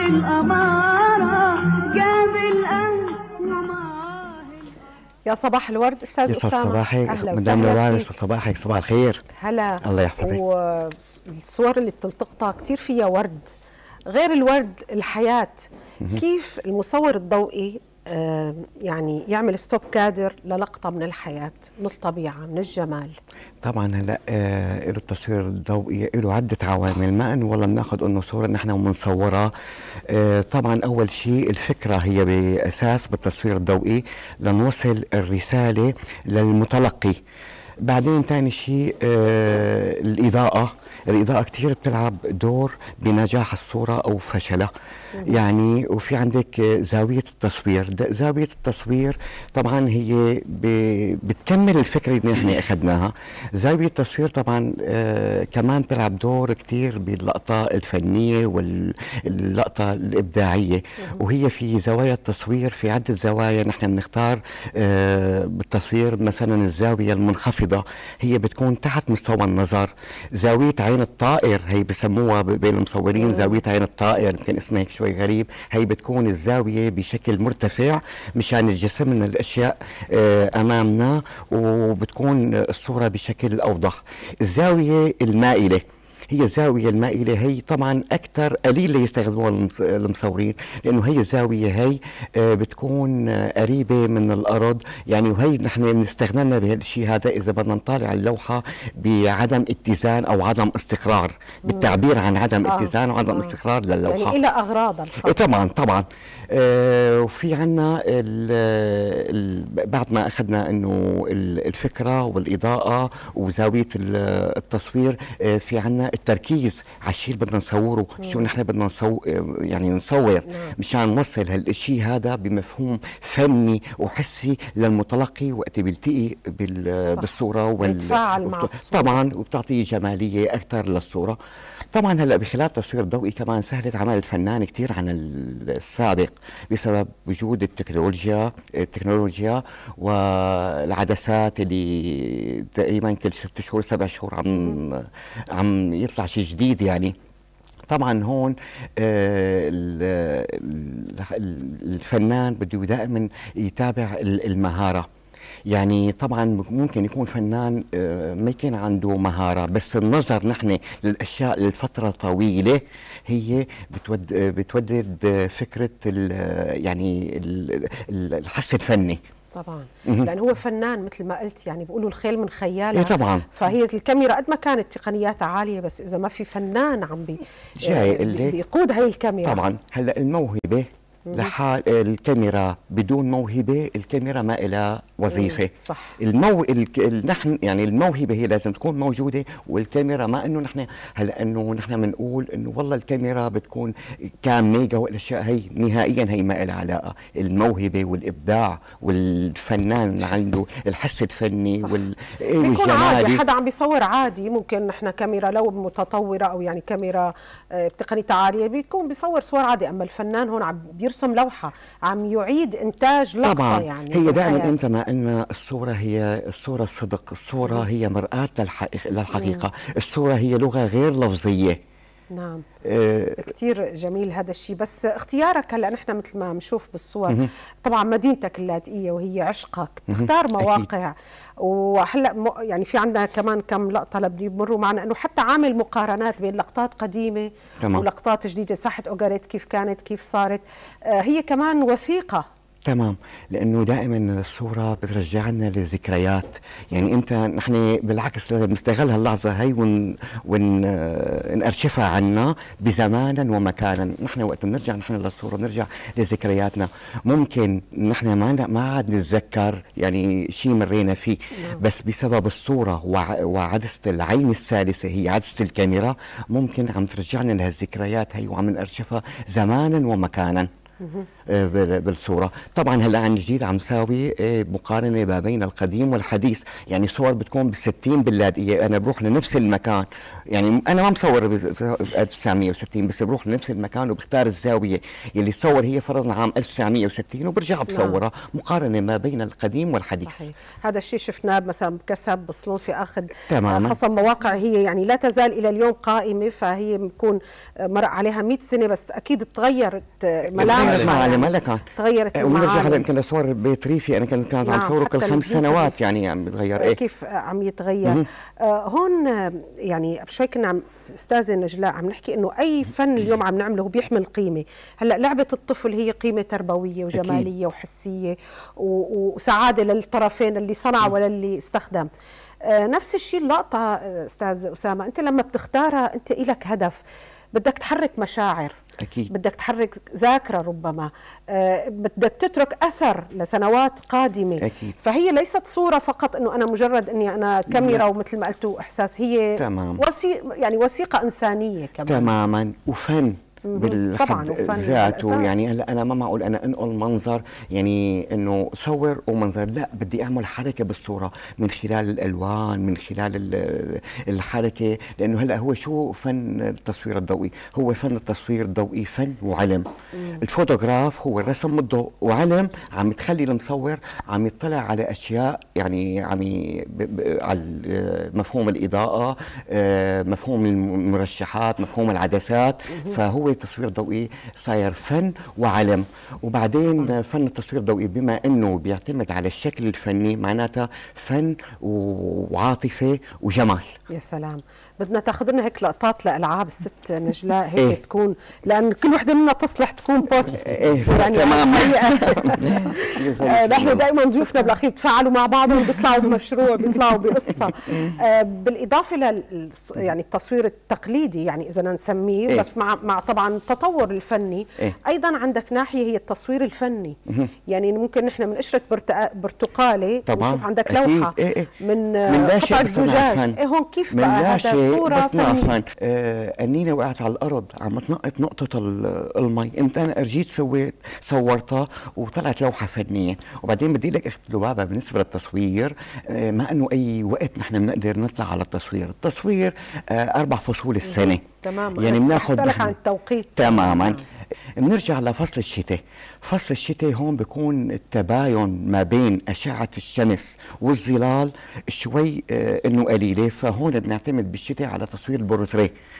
الأمارة جاب الأهل ومعاه. يا صباح الورد استاذ اسامه. يسعد صباحك مدام نوال، صباحك صباح الخير. هلا الله يحفظك. والصور اللي بتلتقطها كثير فيها ورد، غير الورد الحياه. كيف المصور الضوئي آه يعني يعمل ستوب كادر للقطه من الحياه، من الطبيعه، من الجمال؟ طبعا هلا آه له التصوير الضوئي له عده عوامل، ما انه والله بناخذ انه صوره نحن وبنصورها. آه طبعا اول شيء الفكره هي باساس بالتصوير الضوئي لنوصل الرساله للمتلقي. بعدين ثاني شيء آه الإضاءة، الإضاءة كثير بتلعب دور بنجاح الصورة أو فشلها. يعني وفي عندك زاوية التصوير، زاوية التصوير طبعا هي بتكمل الفكرة اللي نحن أخذناها. زاوية التصوير طبعا آه كمان بتلعب دور كثير باللقطة الفنية واللقطة الإبداعية، وهي في زوايا التصوير في عدة زوايا نحن بنختار آه بالتصوير. مثلا الزاوية المنخفضة هي بتكون تحت مستوى النظر، زاوية عين الطائر هي بسموها بين المصورين زاوية عين الطائر، يمكن اسمها هيك شوي غريب. هي بتكون الزاوية بشكل مرتفع مشان الجسم من الأشياء أمامنا، وبتكون الصورة بشكل أوضح. الزاوية المائلة هي الزاوية المائلة، هي طبعا أكثر قليل يستخدموها المصورين، لأنه هي الزاوية هي بتكون قريبة من الأرض يعني، وهي نحن بنستخدمها بهالشيء هذا إذا بدنا نطالع اللوحة بعدم اتزان أو عدم استقرار، بالتعبير عن عدم آه. اتزان وعدم آه. استقرار للوحة، يعني إلى أغراض الخاصة. طبعا طبعا. آه وفي عنا بعد ما أخذنا أنه الفكرة والإضاءة وزاوية التصوير، آه في عنا التركيز على الشيء اللي بدنا نصوره، شو نحن بدنا نصور يعني نصور مشان نوصل هالشيء هذا بمفهوم فني وحسي للمتلقي وقت بيلتقي بالصورة وال مع طبعا، وبتعطي جمالية أكثر للصورة. طبعا هلا بخلال التصوير الضوئي كمان سهلت عمل الفنان كثير عن السابق بسبب وجود التكنولوجيا التكنولوجيا والعدسات اللي تقريبا كل ست شهور سبع شهور عم عم يطلع شيء جديد يعني. طبعا هون آه الفنان بده دائما يتابع المهارة. يعني طبعا ممكن يكون فنان ما يكون عنده مهارة، بس النظر نحن للأشياء لفترة طويلة هي بتود بتودد فكرة ال يعني الحس الفني. طبعا لأن هو فنان مثل ما قلت، يعني بيقولوا الخيل من خيالها. إيه طبعا. فهي الكاميرا قد ما كانت تقنياتها عالية، بس إذا ما في فنان عم بي جاي بيقود هاي الكاميرا. طبعا هلا الموهبة لحال الكاميرا بدون موهبة الكاميرا ما لها وظيفة. صح. المو... ال... نحن يعني الموهبة هي لازم تكون موجودة، والكاميرا ما انه نحن هلا انه نحن بنقول انه والله الكاميرا بتكون كام ميجا والاشياء هي نهائيا هي ما لها علاقة. الموهبة والابداع والفنان اللي عنده الحس الفني وال... والجمالي. عادي حدا عم بيصور عادي، ممكن نحن كاميرا لو متطورة او يعني كاميرا بتقنيتها عالية بيكون بيصور صور عادي، اما الفنان هون عم بيرسم لوحة، عم يعيد انتاج لقطة. طبعا يعني هي دائما انت ما قلنا الصورة هي الصورة الصدق، الصورة هي مرآة للحقيقة، مم. الصورة هي لغة غير لفظية. نعم. آه كثير جميل هذا الشيء. بس اختيارك هلا نحن مثل ما بنشوف بالصور مم. طبعا مدينتك اللاذقية وهي عشقك، تختار مواقع أكيد. وهلا يعني في عندنا كمان كم لقطه اللي بيمروا معنا انه حتى عامل مقارنات بين لقطات قديمه تمام. ولقطات جديده، ساحه اوغاريت كيف كانت كيف صارت، آه هي كمان وثيقه. تمام، لانه دائما الصوره بترجعنا للذكريات. يعني انت نحن بالعكس لازم نستغل هاللحظه هي ون ونأرشفها عنا بزمانا ومكانا. نحن وقت بنرجع نحن للصوره نرجع لذكرياتنا. ممكن نحن ما ما عاد نتذكر يعني شيء مرينا فيه، بس بسبب الصوره وعدسه العين الثالثه هي عدسه الكاميرا ممكن عم ترجعنا لهالذكريات هي وعم نأرشفها زمانا ومكانا بالصورة. طبعا هلا عن جديد عم ساوي مقارنة ما بين القديم والحديث، يعني صور بتكون بالستين باللاذقية، أنا بروح لنفس المكان، يعني أنا ما مصور ب ألف وتسعمية وستين بس بروح لنفس المكان وبختار الزاوية يلي صور هي فرضنا عام ألف وتسعمية وستين وبرجع بصورها. مقارنة ما بين القديم والحديث. صحيح. هذا الشيء شفناه مثلا بكسب بصلون في أخذ تماما. خاصة مواقع هي يعني لا تزال إلى اليوم قائمة، فهي بتكون مرق عليها مئة سنة بس أكيد تغيرت ملامح معالم هلا كان تغيرت ونرجع هلا يمكن لصور بيت ريفي انا كانت كانت عم صوره كل خمس سنوات يعني عم بتغير ايه كيف عم يتغير. آه هون يعني شوي كنا عم استاذه نجلاء عم نحكي انه اي فن اليوم عم نعمله بيحمل قيمه. هلا لعبه الطفل هي قيمه تربويه وجماليه أكيد. وحسيه وسعاده للطرفين اللي صنع وللي استخدم. آه نفس الشيء اللقطه استاذ اسامه، انت لما بتختارها انت إلك هدف، بدك تحرك مشاعر أكيد. بدك تحرك ذاكرة ربما، آه بدك تترك أثر لسنوات قادمة أكيد. فهي ليست صورة فقط أنه أنا مجرد أني أنا كاميرا ومثل ما قلتوا إحساس، هي تمام. وثي... يعني وثيقة إنسانية كمان تماما وفن بالحد ذاته. يعني هلا انا ما معقول انا انقل منظر يعني انه صور ومنظر، لا بدي اعمل حركه بالصوره من خلال الالوان من خلال الحركه، لانه هلا هو شو فن التصوير الضوئي؟ هو فن التصوير الضوئي فن وعلم. مم. الفوتوغراف هو الرسم بالضوء وعلم، عم تخلي المصور عم يطلع على اشياء يعني عم ي... على مفهوم الاضاءه، مفهوم المرشحات، مفهوم العدسات. مم. فهو التصوير الضوئي صاير فن وعلم. وبعدين فن التصوير الضوئي بما انه بيعتمد على الشكل الفني معناتها فن وعاطفه وجمال. يا سلام، بدنا تاخذ لنا هيك لقطات لالعاب الست نجلاء هيك إيه؟ تكون لان كل وحده منا تصلح تكون بوست. إيه يعني تماما. نحن دائما ضيوفنا بالاخير بتفاعلوا مع بعض وبيطلعوا بمشروع بيطلعوا بقصه. آه بالاضافه لل يعني التصوير التقليدي يعني اذا نسميه، إيه؟ بس مع مع طبعا التطور الفني. إيه؟ ايضا عندك ناحيه هي التصوير الفني. يعني ممكن نحن من قشره برتقاله نشوف عندك لوحه إيه إيه؟ من من لا شيء زجاج. إيه هون كيف بقى هذا صوره بس فن. آه النينه وقعت على الارض عم تنقط نقطه المي، امتى انا رجيت سويت صورتها وطلعت لوحه فنيه. وبعدين بدي لك اخت لبابه بالنسبه للتصوير، آه ما انه اي وقت نحن بنقدر نطلع على التصوير، التصوير آه اربع فصول السنه. تمام. يعني بناخذ عن التوقيت تماما. بنرجع لفصل الشتاء. فصل الشتاء هون بيكون التباين ما بين أشعة الشمس والظلال شوي آه انه قليله، فهون بنعتمد بالشتاء على تصوير البورتريه.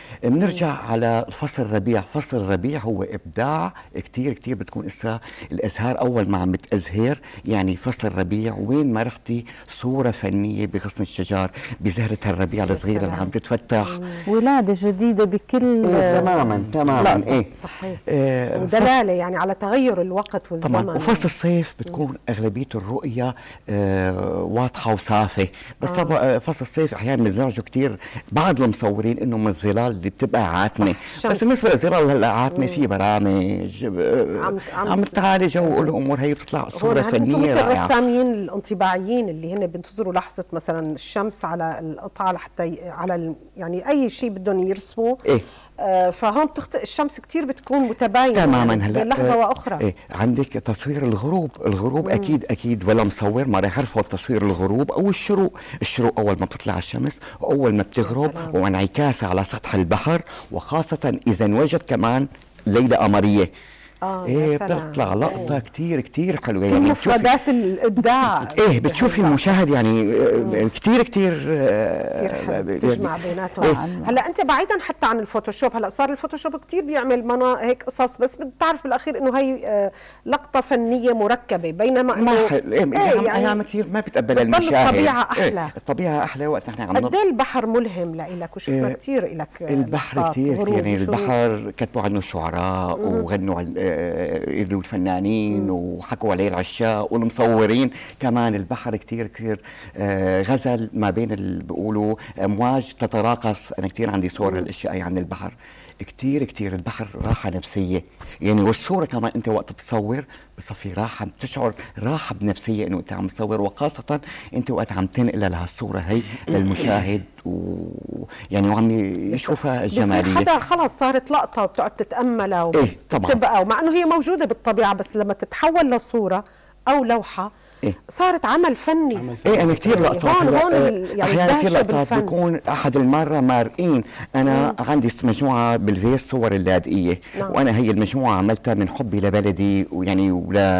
بنرجع على فصل الربيع. فصل الربيع هو ابداع كتير كتير، بتكون اسا الازهار اول ما عم بتازهر، يعني فصل الربيع وين ما رحتي صوره فنيه بغصن الشجر بزهره الربيع الصغيره اللي عم تتفتح، ولاده جديده بكل إيه تماما تماما ايه صحيح. آه ودلاله يعني على تغير الوقت والزمن. طبعا. وفصل الصيف بتكون اغلبيه الرؤيه آه واضحه وصافيه، بس طبعا آه. فصل الصيف احيانا بنزعجوا كثير بعض المصورين انه من الظلال اللي بتبقى عاتمه، بس بالنسبه للظلال هلا عاتمه في برامج آه عم, عم تعالج والامور هي بتطلع صوره فنيه رائعه. الرسامين الانطباعيين اللي هن بينتظروا لحظه مثلا الشمس على القطعه لحتى على يعني اي شيء بدهم يرسموه إيه؟ آه فهون بتخطئ الشمس كثير بتكون متباينه تماما. يعني هلا لحظه آه واخرى. إيه؟ عندك تصوير الغروب، الغروب مم. اكيد اكيد ولا مصور ما راح يعرفوا تصوير الغروب او الشروق. الشروق اول ما بتطلع الشمس واول ما بتغرب وانعكاسها على سطح البحر، وخاصه اذا انوجد كمان ليله قمريه. آه ايه بتطلع لقطه أوه. كتير كتير حلوه يعني مفردات الابداع. ايه بتشوفي المشاهد يعني كتير كتير كتير حلو بتجمع بيناتهم. إيه؟ هلا انت بعيدا حتى عن الفوتوشوب، هلا صار الفوتوشوب كتير بيعمل منا هيك قصص، بس بتعرف بالاخير انه هي لقطه فنيه مركبه، بينما ما حل... ايه يعني يعني كثير ما بتقبل المشاهد. الطبيعه احلى. إيه؟ الطبيعه احلى وقت نحن عم قد ايه البحر ملهم لإلك وشفنا إيه؟ كثير لك البحر كثير يعني البحر كتبوا عنه الشعراء وغنوا إذوا الفنانين مم. وحكوا عليه العشاق والمصورين كمان. البحر كتير كتير آه غزل ما بين بيقولوا امواج تتراقص. انا كتير عندي صور هالاشياء عن البحر، كتير كتير البحر راحه نفسيه يعني. والصوره كمان انت وقت بتصور بصفي راحه، بتشعر راحه بنفسيه انه انت عم تصور، وخاصه انت وقت عم تنقل لهالصوره هي للمشاهد ويعني وعم يشوفها الجماليه. بس حدا خلص صارت لقطه وبتقعد تتاملها وبتبقى إيه؟ ومع انه هي موجوده بالطبيعه، بس لما تتحول لصوره او لوحه إيه؟ صارت عمل فني. عمل فني. ايه انا كثير لقطات هون هون يعني احيانا كثير لقطات بكون احد المره مارقين. انا مم. عندي مجموعه بالفيس صور اللاذقيه، نعم. وانا هي المجموعه عملتها من حبي لبلدي ويعني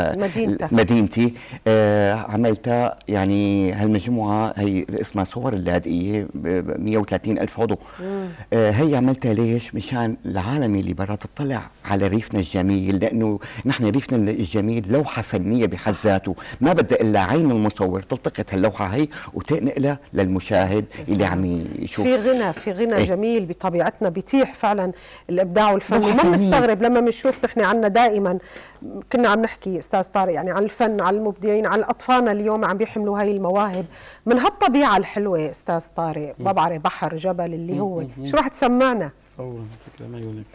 ولمدينتي. آه عملتها يعني هالمجموعه هي اسمها صور اللاذقيه مئة وثلاثين ألف عضو. آه هي عملتها ليش؟ مشان العالم اللي برا تطلع على ريفنا الجميل، لانه نحن ريفنا الجميل لوحه فنيه بحد ذاته، ما بدها الا عين المصور تلتقط هاللوحه هي وتنقلها للمشاهد اللي عم يشوف. في غنى في غنى إيه؟ جميل بطبيعتنا، بيتيح فعلا الابداع والفن. وما بنستغرب لما بنشوف نحن عنا دائما، كنا عم نحكي استاذ طارق يعني عن الفن، عن المبدعين، عن اطفالنا اليوم عم بيحملوا هاي المواهب من هالطبيعه الحلوه. استاذ طارق ما بعرف بحر جبل اللي هو شو راح تسمعنا؟ فورا فكره ما يقولك.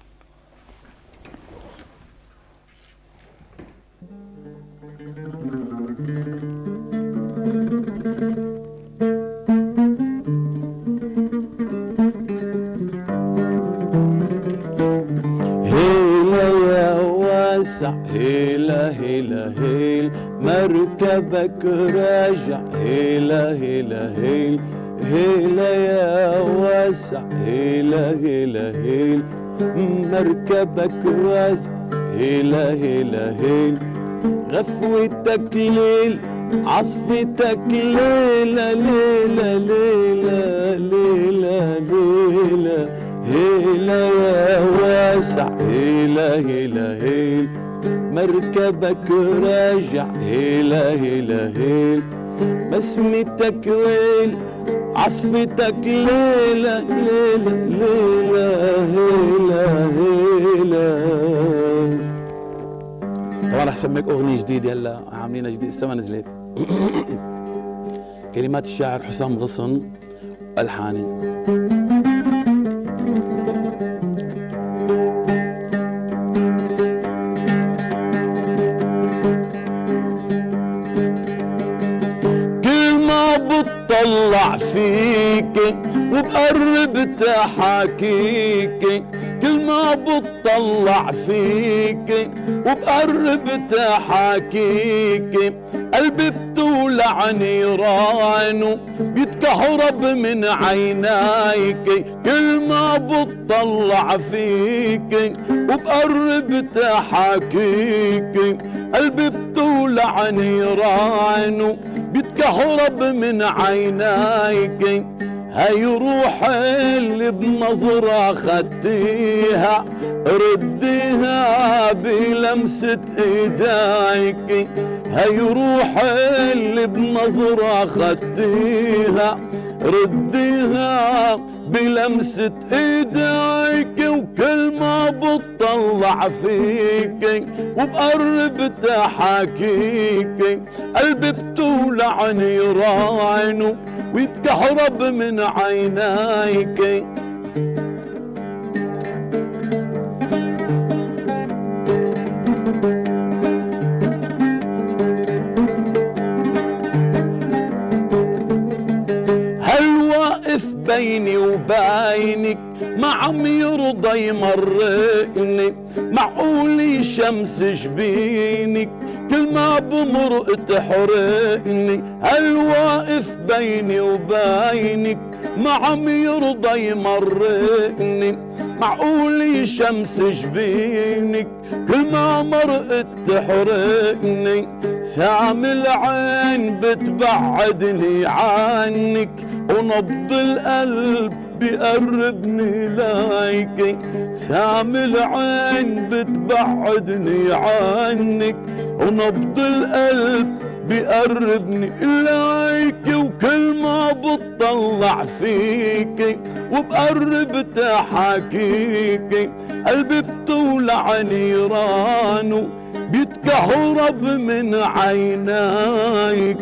هيلا يا واسع هيلا هيلا هيل مركبك راجع هيلا هيلا هيل هيلا يا واسع هيلا هيلا هيل مركبك راجع هيلا هيلا هيل غفوتك ليل عصفتك ليلة ليلة ليلة ليلة ليلة هيلا يا واسع هيلا هيلا هيل مركبك راجع هيلا هيلا هيل بسمتك ويل عصفتك ليلة ليلة ليلة هيلا هيلا. طبعا رح سميك اغنيه جديده هلا عاملينها جديد لسه ما نزلت. كلمات الشاعر حسام غصن والحاني. كل ما بتطلع فيك وبقرب تحاكيك، كل ما بتطلع فيك وبقرب تحاكيك قلبي بتولع نيران بيتكهرب من عينيك. كل ما بتطلع فيك وبقرب تحاكيك قلبي بتولع نيران بيتكهرب من عينيك. هاي روح اللي بنظرة خدتيها رديها بلمسة ايديك، هاي روح اللي بنظرة خدتيها رديها بلمسة ايديك، وكل ما بتطلع فيك وبقرب تحاكيك قلبي بتولع نيرانه ويتكهرب من عينيك. هل واقف بيني وبينك ما عم يرضى يمرقني، معقولي شمس جبينك كل ما بمرق تحرقني. هل واقف بيني وبينك ما عم يرضى يمرقني، معقولي شمس جبينك كل ما مرقت تحرقني. سام العين بتبعدني عنك ونبض القلب بيقربني ليكي، سام العين بتبعدني عنك ونبض القلب بيقربني ليكي، وكل ما بتطلع فيكي وبقرب تحاكيكي قلبي بتولع نيرانه بيتكهرب من عينيك.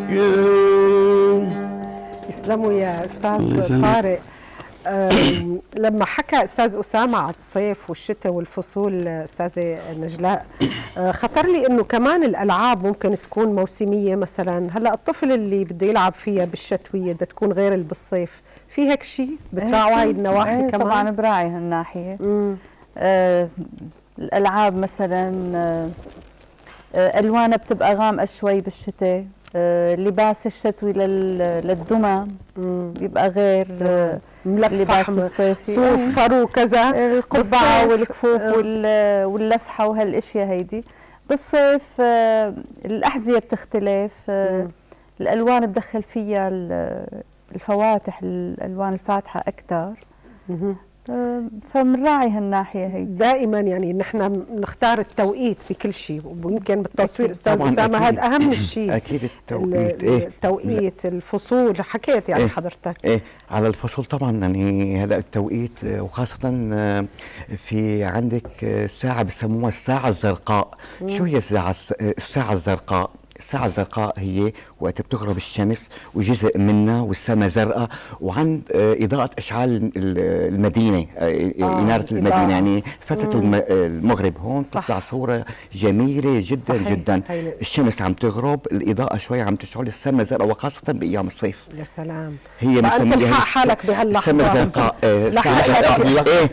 يسلموا يا استاذ طارق. لما حكى استاذ اسامه عن الصيف والشتاء والفصول استاذه نجلاء، خطر لي انه كمان الالعاب ممكن تكون موسميه. مثلا هلا الطفل اللي بده يلعب فيها بالشتويه بدها تكون غير اللي بالصيف، في هيك شيء بتراعوا هاي النواحي؟ ايه كمان طبعا براعي هالناحيه. آه الالعاب مثلا آه الوانها بتبقى غامقه شوي بالشتاء، آه لباس الشتوي للدمى بيبقى غير آه لباس الصيفي، صوف فرو كذا، القبعه والكفوف واللفحه وهالاشياء هيدي. بالصيف آه الاحذيه بتختلف، آه الالوان بدخل فيها الفواتح، الالوان الفاتحه اكثر، فبنراعي هالناحيه هي دائما. يعني نحن نختار التوقيت في كل شيء، ويمكن بالتصوير استاذ اسامه هذا اهم شيء. اكيد التوقيت، ايه التوقيت الفصول حكيت يعني إيه حضرتك ايه على الفصول طبعا. يعني هلا التوقيت وخاصه في عندك ساعه بسموها الساعه الزرقاء. مم. شو هي الساعه الساعه الزرقاء؟ الساعة الزرقاء هي وقت بتغرب الشمس وجزء منها والسماء زرقاء، وعند إضاءة إشعال المدينة، آه إنارة المدينة، يعني فترة المغرب هون تطلع صورة جميلة جدا. صحيح. جدا هيلي. الشمس عم تغرب، الإضاءة شوي عم تشعل، السماء زرقاء، وخاصة بأيام الصيف. يا سلام، هي بنسميها حالك بهاللحظة السماء الزرقاء. ايه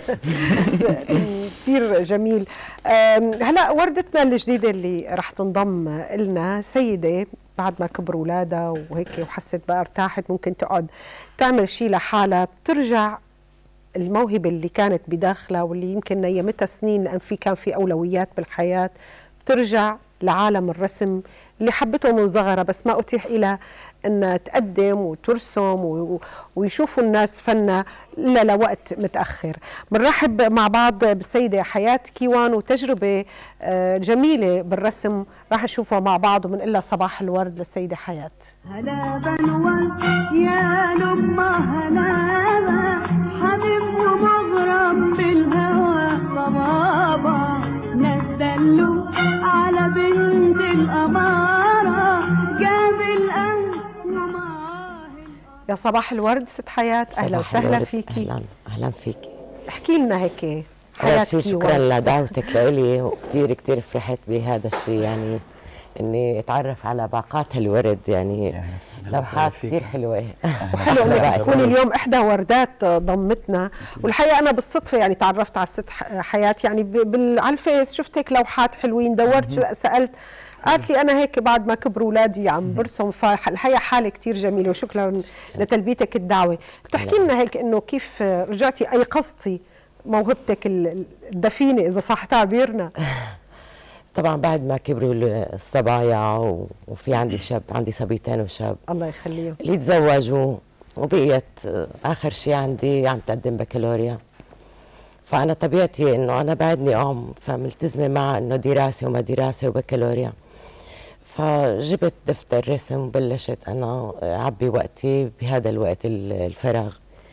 كثير جميل. هلا وردتنا الجديدة اللي رح تنضم لنا سيدة بعد ما كبروا اولادها وهيك وحست بقى ارتاحت ممكن تقعد تعمل شيء لحالها، بترجع الموهبة اللي كانت بداخلها واللي يمكن نيمتها سنين لأن في كان في أولويات بالحياة، بترجع لعالم الرسم اللي حبته من صغرها بس ما أتيح إلها أن تقدم وترسم ويشوفوا الناس فنها إلا لوقت متأخر. بنرحب مع بعض بالسيدة حياة كيوان وتجربة جميلة بالرسم راح نشوفها مع بعض وبنقول لها صباح الورد للسيدة حياة. هلا بنور يا لما هلا حبيب ومغرم بالهوى بابا نزلوا على بنت الأمارة جاب الأهل ومعاه. يا صباح الورد ست حياة، أهلا وسهلا فيكي. أهلا أهلا فيكي. احكي لنا هيك أول شيء شكرا لدعوتك لإلي، وكثير كثير فرحت بهذا الشيء، يعني اني اتعرف على باقات الورد، يعني لوحات كثير حلوه. وحلو انك تكوني اليوم احدى وردات ضمتنا، والحقيقه انا بالصدفه يعني تعرفت على الست حياة يعني على الفيس، شفت هيك لوحات حلوين، دورت سالت، قالت لي انا هيك بعد ما كبروا اولادي عم برسم، فالحقيقه حاله كثير جميله وشكرا لتلبيتك الدعوه. بتحكي لنا هيك انه كيف رجعتي ايقظتي موهبتك الدفينه اذا صح تعبيرنا؟ طبعا بعد ما كبروا الصبايا وفي عندي شاب، عندي صبيتين وشاب الله يخليهم اللي تزوجوا وبقيت اخر شيء عندي عم تقدم بكالوريا. فانا طبيعتي انه انا بعدني ام، فملتزمه مع انه دراسه وما دراسه وبكالوريا. فجبت دفتر رسم وبلشت انا اعبي وقتي بهذا الوقت الفراغ.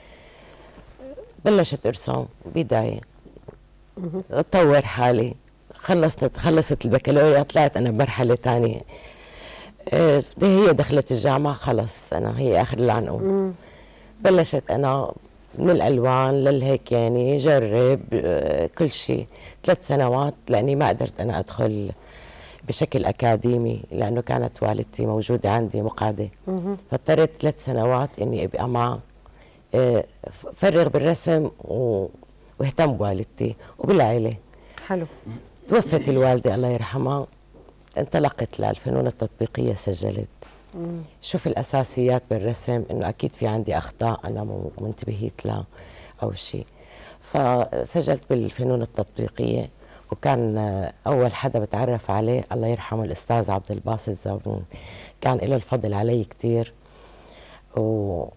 بلشت ارسم بدايه، اطور حالي. خلصت خلصت البكالوريا، طلعت انا بمرحله ثانيه. هي دخلت الجامعه، خلص انا هي اخر العنقود. بلشت انا من الالوان للهيك يعني جرب كل شيء. ثلاث سنوات لاني ما قدرت انا ادخل بشكل اكاديمي لانه كانت والدتي موجوده عندي مقعده. فاضطريت ثلاث سنوات اني ابقى معها، فرغ بالرسم واهتم بوالدتي وبالعائله. حلو. توفت الوالده الله يرحمها، انطلقت للفنون التطبيقيه، سجلت. مم. شوف الاساسيات بالرسم انه اكيد في عندي اخطاء انا مو منتبهيت لها او شيء، فسجلت بالفنون التطبيقيه. وكان اول حدا بتعرف عليه الله يرحمه الاستاذ عبد الباسط زابون، كان له الفضل علي كثير. وبمرحله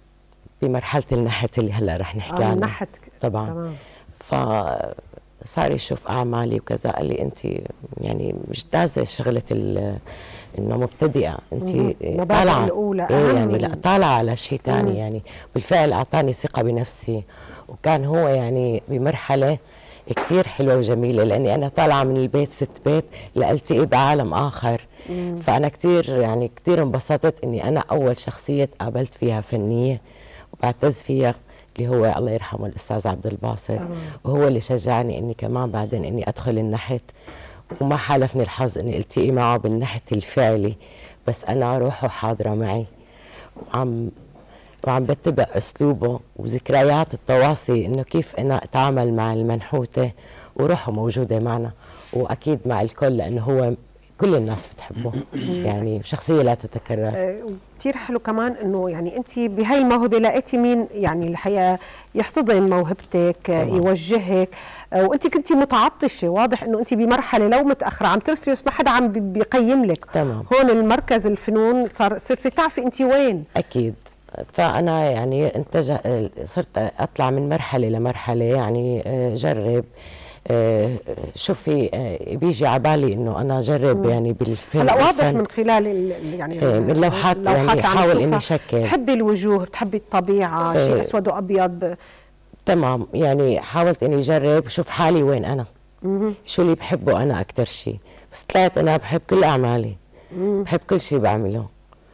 النحت اللي هلا رح نحكي عنها. النحت طبعا. تمام. فصار يشوف اعمالي وكذا، قال لي انت يعني مش دازه شغله انه مبتدئه، انت طالعه الاولى إيه يعني لا طالعه على شيء ثاني يعني. بالفعل اعطاني ثقه بنفسي، وكان هو يعني بمرحله كثير حلوه وجميله، لاني انا طالعه من البيت ست بيت لالتقي بعالم اخر. مم. فانا كثير يعني كثير انبسطت اني انا اول شخصيه قابلت فيها فنيه وبعتز فيها، اللي هو الله يرحمه الاستاذ عبد الباسط. مم. وهو اللي شجعني اني كمان بعدين اني ادخل النحت، وما حالفني الحظ اني التقي معه بالنحت الفعلي، بس انا روحه حاضره معي وعم وعم بتبع اسلوبه وذكريات التواصي انه كيف انا اتعامل مع المنحوته، وروحه موجوده معنا واكيد مع الكل، لانه هو كل الناس بتحبه يعني شخصيه لا تتكرر. كثير حلو كمان انه يعني انت بهاي الموهبه لقيتي مين يعني الحقيقه يحتضن موهبتك، طبعا. يوجهك، وانت كنتي متعطشه، واضح انه انت بمرحله لو متاخره عم ترسلي بس ما حدا عم بيقيم لك. تمام. هون المركز الفنون صار صرتي تعرفي انت وين. اكيد. فانا يعني انتج صرت اطلع من مرحله لمرحله، يعني جرب شوفي بيجي على بالي انه انا اجرب يعني بالفن. هلا واضح من خلال يعني من اللوحات يعني احاول اني شكل. تحبي الوجوه، تحبي الطبيعه، شيء اسود وابيض. تمام. يعني حاولت اني اجرب وشوف حالي وين انا، مم. شو اللي بحبه انا اكثر شيء. بس طلعت انا بحب كل اعمالي، مم. بحب كل شيء بعمله.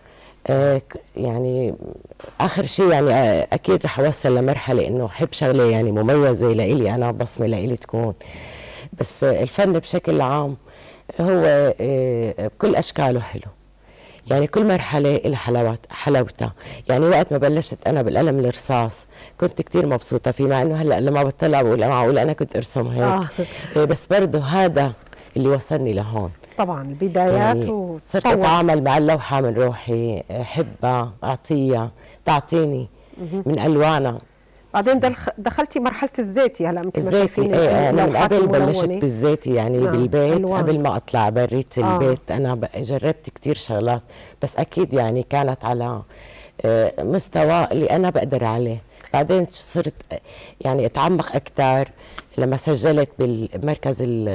آه يعني اخر شيء يعني آه اكيد رح اوصل لمرحله انه احب شغله يعني مميزه لإلي انا، بصمه لإلي تكون. بس آه الفن بشكل عام هو آه بكل اشكاله حلو، يعني كل مرحله لها حلاوات حلاوتها. يعني وقت ما بلشت انا بالقلم الرصاص كنت كثير مبسوطه فيه، مع انه هلا لما بطلع بقول معقول انا كنت ارسم هيك. آه. آه بس برضه هذا اللي وصلني لهون. طبعا البدايات يعني صرت اتعامل مع اللوحه من روحي، احبها، اعطيها، تعطيني من الوانها. بعدين دخلتي مرحله الزيتي. هلا مثل ما شايفين ايه انا من قبل بلشت بالزيتي يعني. نعم. بالبيت ألوان. قبل ما اطلع بريت البيت. آه. انا جربت كثير شغلات، بس اكيد يعني كانت على مستوى اللي انا بقدر عليه. بعدين صرت يعني اتعمق اكثر لما سجلت بالمركز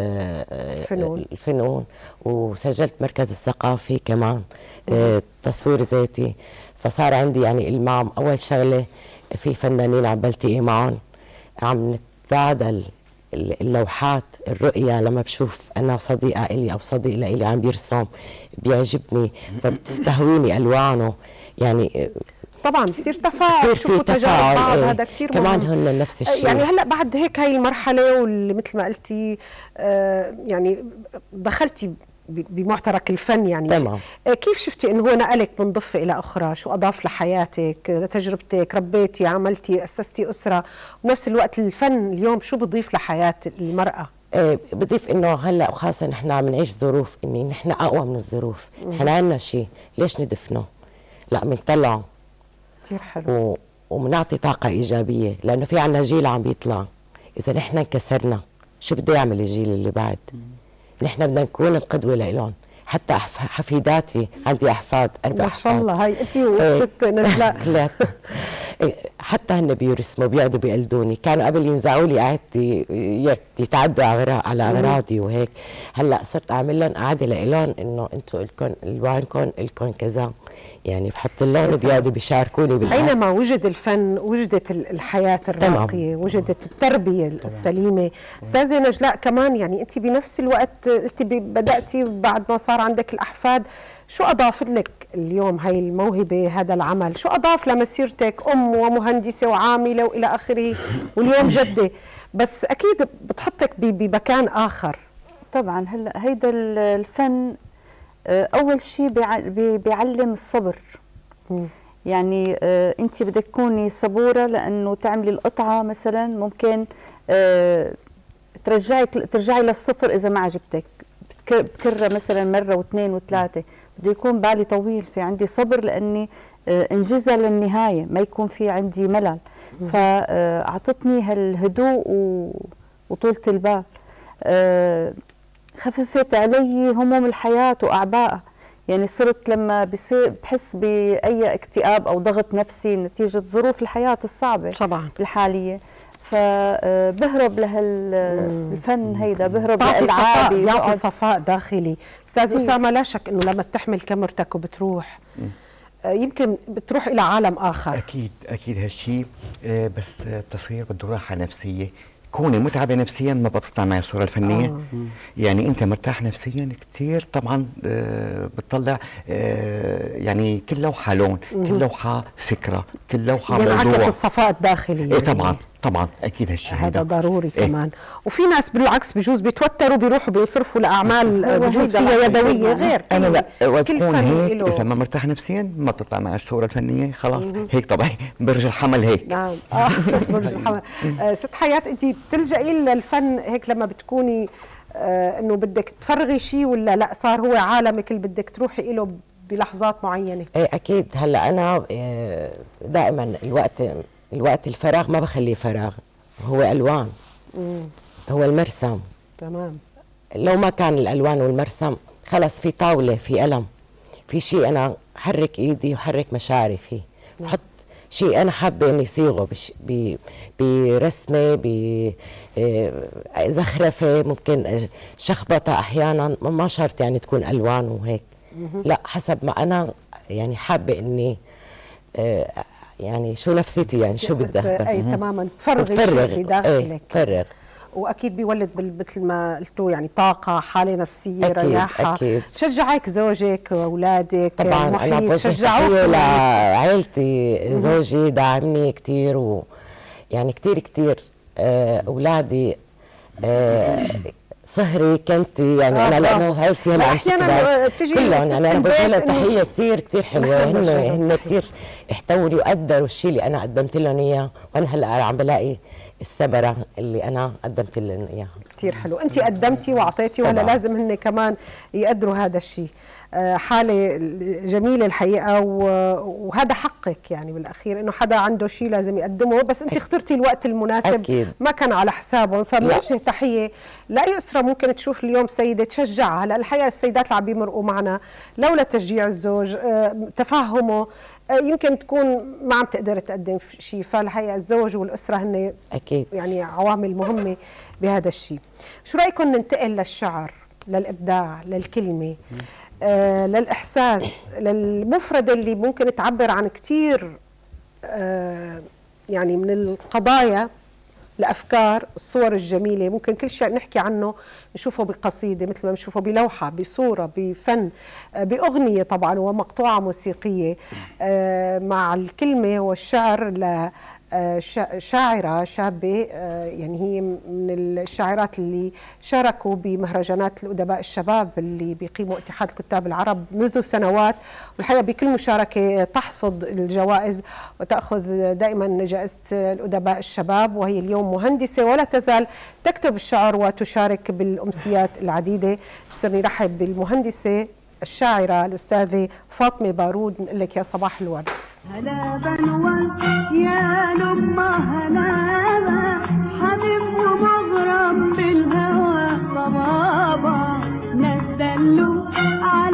الفنون, الفنون وسجلت مركز الثقافي كمان اه تصوير ذاتي. فصار عندي يعني المام. اول شغله في فنانين عم بلتقي معهم، عم نتبادل اللوحات، الرؤيه. لما بشوف انا صديقه الي او صديق لي عم بيرسم بيعجبني، فبتستهويني الوانه يعني. طبعا بصير تفاعل، بصير في تفاعل. بعض. ايه. هذا كثير كمان هن نفس الشيء. يعني هلا بعد هيك هاي المرحله واللي مثل ما قلتي آه يعني دخلتي بمعترك الفن يعني. تمام. آه كيف شفتي انه هو نقلك من ضفه الى اخرى؟ شو اضاف لحياتك، لتجربتك؟ ربيتي، عملتي، اسستي اسره، وبنفس الوقت الفن اليوم شو بضيف لحياه المراه؟ ايه بضيف انه هلا وخاصه نحن عم نعيش ظروف اني نحن اقوى من الظروف. نحن عندنا شيء ليش ندفنه؟ لا بنطلعه كثير حلو وبنعطي طاقة إيجابية، لأنه في عنا جيل عم بيطلع. إذا نحن انكسرنا شو بده يعمل الجيل اللي بعد؟ نحن بدنا نكون القدوة لإلهم. حتى حفيداتي، عندي احفاد اربع ما شاء الله. هاي انت إيه. والست نجلاء. لا حتى هن بيرسموا بيقعدوا بيقلدوني، كانوا قبل ينزعوا لي قعدتي يتعدوا على اغراضي وهيك، هلا صرت اعمل لهم قعده لهم انه انتم الكم الوانكم الكم كذا، يعني بحط اللون بيقعدوا بيشاركوني بالقعده. اينما وجد الفن وجدت الحياه الراقيه، وجدت التربيه السليمه. استاذه نجلاء كمان يعني انت بنفس الوقت انت بداتي بعد ما صار عندك الاحفاد، شو أضاف لك اليوم هاي الموهبة هذا العمل؟ شو أضاف لمسيرتك أم ومهندسة وعاملة وإلى آخره واليوم جدة؟ بس أكيد بتحطك بمكان آخر. طبعا هلا هيدا الفن أول شيء بيعلم الصبر. م. يعني أنت بدك تكوني صبورة، لأنه تعملي القطعة مثلا ممكن ترجعي ترجعي للصفر إذا ما عجبتك، بكرة مثلا مرة واثنين وثلاثة. بده يكون بالي طويل، في عندي صبر لاني انجزها للنهايه، ما يكون في عندي ملل. فاعطتني هالهدوء وطولة البال، خففت علي هموم الحياه واعبائها. يعني صرت لما بصير بحس باي اكتئاب او ضغط نفسي نتيجه ظروف الحياه الصعبه طبعا الحاليه، فبهرب لهالفن هيدا، بهرب لألعابي، بيعطي صفاء داخلي. استاذ اسامه لا شك انه لما بتحمل كاميرتك وبتروح يمكن بتروح الى عالم اخر. اكيد اكيد هالشيء، بس التصوير بده راحه نفسيه. كوني متعبه نفسيا ما بتطلع معي الصوره الفنيه. آه. يعني انت مرتاح نفسيا كثير طبعا بتطلع يعني كل لوحه لون، كل لوحه فكره، كل لوحه موضوع، بينعكس الصفاء الداخلي. يعني. إيه طبعا طبعا اكيد هالشيء هذا ضروري. إيه؟ كمان وفي ناس بالعكس بجوز بيتوتروا بيروحوا بيصرفوا لاعمال بجوز فيها يدويه غير. انا لا وتكون هيك اذا ما مرتاح نفسيا ما بتطلع مع الصوره الفنيه خلاص. مم. هيك طبيعي، برج الحمل هيك. نعم اه برج الحمل. آه ست حياة، انت بتلجئي للفن هيك لما بتكوني آه انه بدك تفرغي شيء، ولا لا صار هو عالمك اللي بدك تروحي له بلحظات معينه؟ ايه اكيد. هلا انا دائما الوقت الوقت الفراغ ما بخليه فراغ، هو الوان. مم. هو المرسم. تمام. لو ما كان الالوان والمرسم خلص في طاوله، في قلم، في شيء انا حرك ايدي وحرك مشاعري فيه. بحط شيء انا حابه اني صيغه برسمه، بزخرفه، ممكن شخبطه احيانا، ما شرط يعني تكون الوان وهيك. مم. لا حسب ما انا يعني حابه اني يعني شو نفسيتي، يعني شو بدها. بس اي تماما تفرغي شيء في داخلك. ايه تفرغ. واكيد بيولد مثل ما قلتوا يعني طاقه، حاله نفسيه، أكيد رياحه. أكيد. شجعك زوجك واولادك؟ طبعا انا بوجه تحيه لعائلتي، زوجي دعمني كثير، و يعني كثير كثير اولادي آه صهري كنتي يعني آه انا لانه عائلتي هلا عم تكبر كلهم، يعني انا بوجه لهم تحيه كثير كثير حلوه. هن هن كثير احتووا لي وقدروا الشيء اللي انا قدمت لهم اياه، وانا هلا عم بلاقي الثمره اللي انا قدمت لهم اياها. كثير حلو. انت قدمتي واعطيتي، ولا لازم هن كمان يقدروا هذا الشيء. حاله جميله الحقيقه، وهذا حقك يعني بالاخير، انه حدا عنده شيء لازم يقدمه، بس انت اخترتي الوقت المناسب. أكيد. ما كان على حسابهم. فبنوجه تحيه لاي اسره ممكن تشوف اليوم سيده تشجعها. هلا الحقيقه السيدات اللي عم بيمرقوا معنا لولا تشجيع الزوج، تفهمه، يمكن تكون ما عم تقدر تقدم شيء. فالحقيقه الزوج والاسره هن اكيد يعني عوامل مهمه بهذا الشيء. شو رايكم ننتقل للشعر، للابداع، للكلمه، آه للاحساس، للمفرده اللي ممكن تعبر عن كثير آه يعني من القضايا، الافكار، الصور الجميله. ممكن كل شيء نحكي عنه نشوفه بقصيده، مثل ما بنشوفه بلوحه، بصوره، بفن، باغنيه طبعا ومقطوعه موسيقيه، مع الكلمه والشعر ل شاعرة شابة، يعني هي من الشاعرات اللي شاركوا بمهرجانات الأدباء الشباب اللي بيقيموا اتحاد الكتاب العرب منذ سنوات، والحقيقة بكل مشاركة تحصد الجوائز وتأخذ دائما جائزة الأدباء الشباب. وهي اليوم مهندسة ولا تزال تكتب الشعر وتشارك بالأمسيات العديدة. بصير نرحب بالمهندسة الشاعرة الأستاذة فاطمة بارود، نقول لك يا صباح الورد. هلا بنوان يا لما هلا حبيب ومغرم بالهوى، بابا نزلوا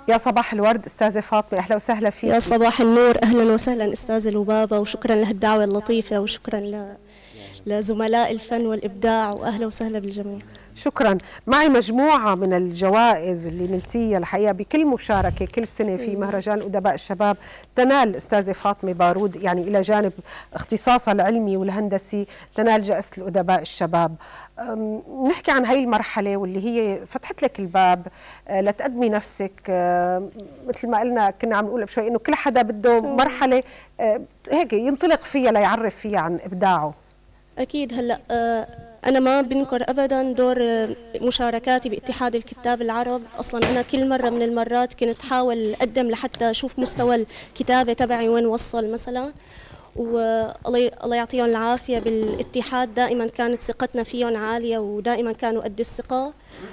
يا صباح الورد استاذه فاطمه، اهلا وسهلا فيك. يا صباح النور، اهلا وسهلا استاذه لبابه، وشكرا لهالدعوه اللطيفه، وشكرا ل... لزملاء الفن والابداع، واهلا وسهلا بالجميع. شكرا. معي مجموعة من الجوائز اللي نلتيها الحقيقة بكل مشاركة كل سنة في مهرجان أدباء الشباب تنال أستاذة فاطمة بارود، يعني إلى جانب اختصاصها العلمي والهندسي تنال جائزة الأدباء الشباب. نحكي عن هاي المرحلة واللي هي فتحت لك الباب لتقدمي نفسك، مثل ما قلنا كنا عم نقول بشوي إنه كل حدا بده مرحلة هيك ينطلق فيها ليعرف فيها عن إبداعه. أكيد. هلأ أنا ما بنكر أبدا دور مشاركاتي باتحاد الكتاب العرب. أصلا أنا كل مرة من المرات كنت حاول أقدم لحتى أشوف مستوى الكتابة تبعي وين وصل مثلا، والله الله يعطيهم العافية بالاتحاد دائما كانت ثقتنا فيهم عالية، ودائما كانوا قد الثقة.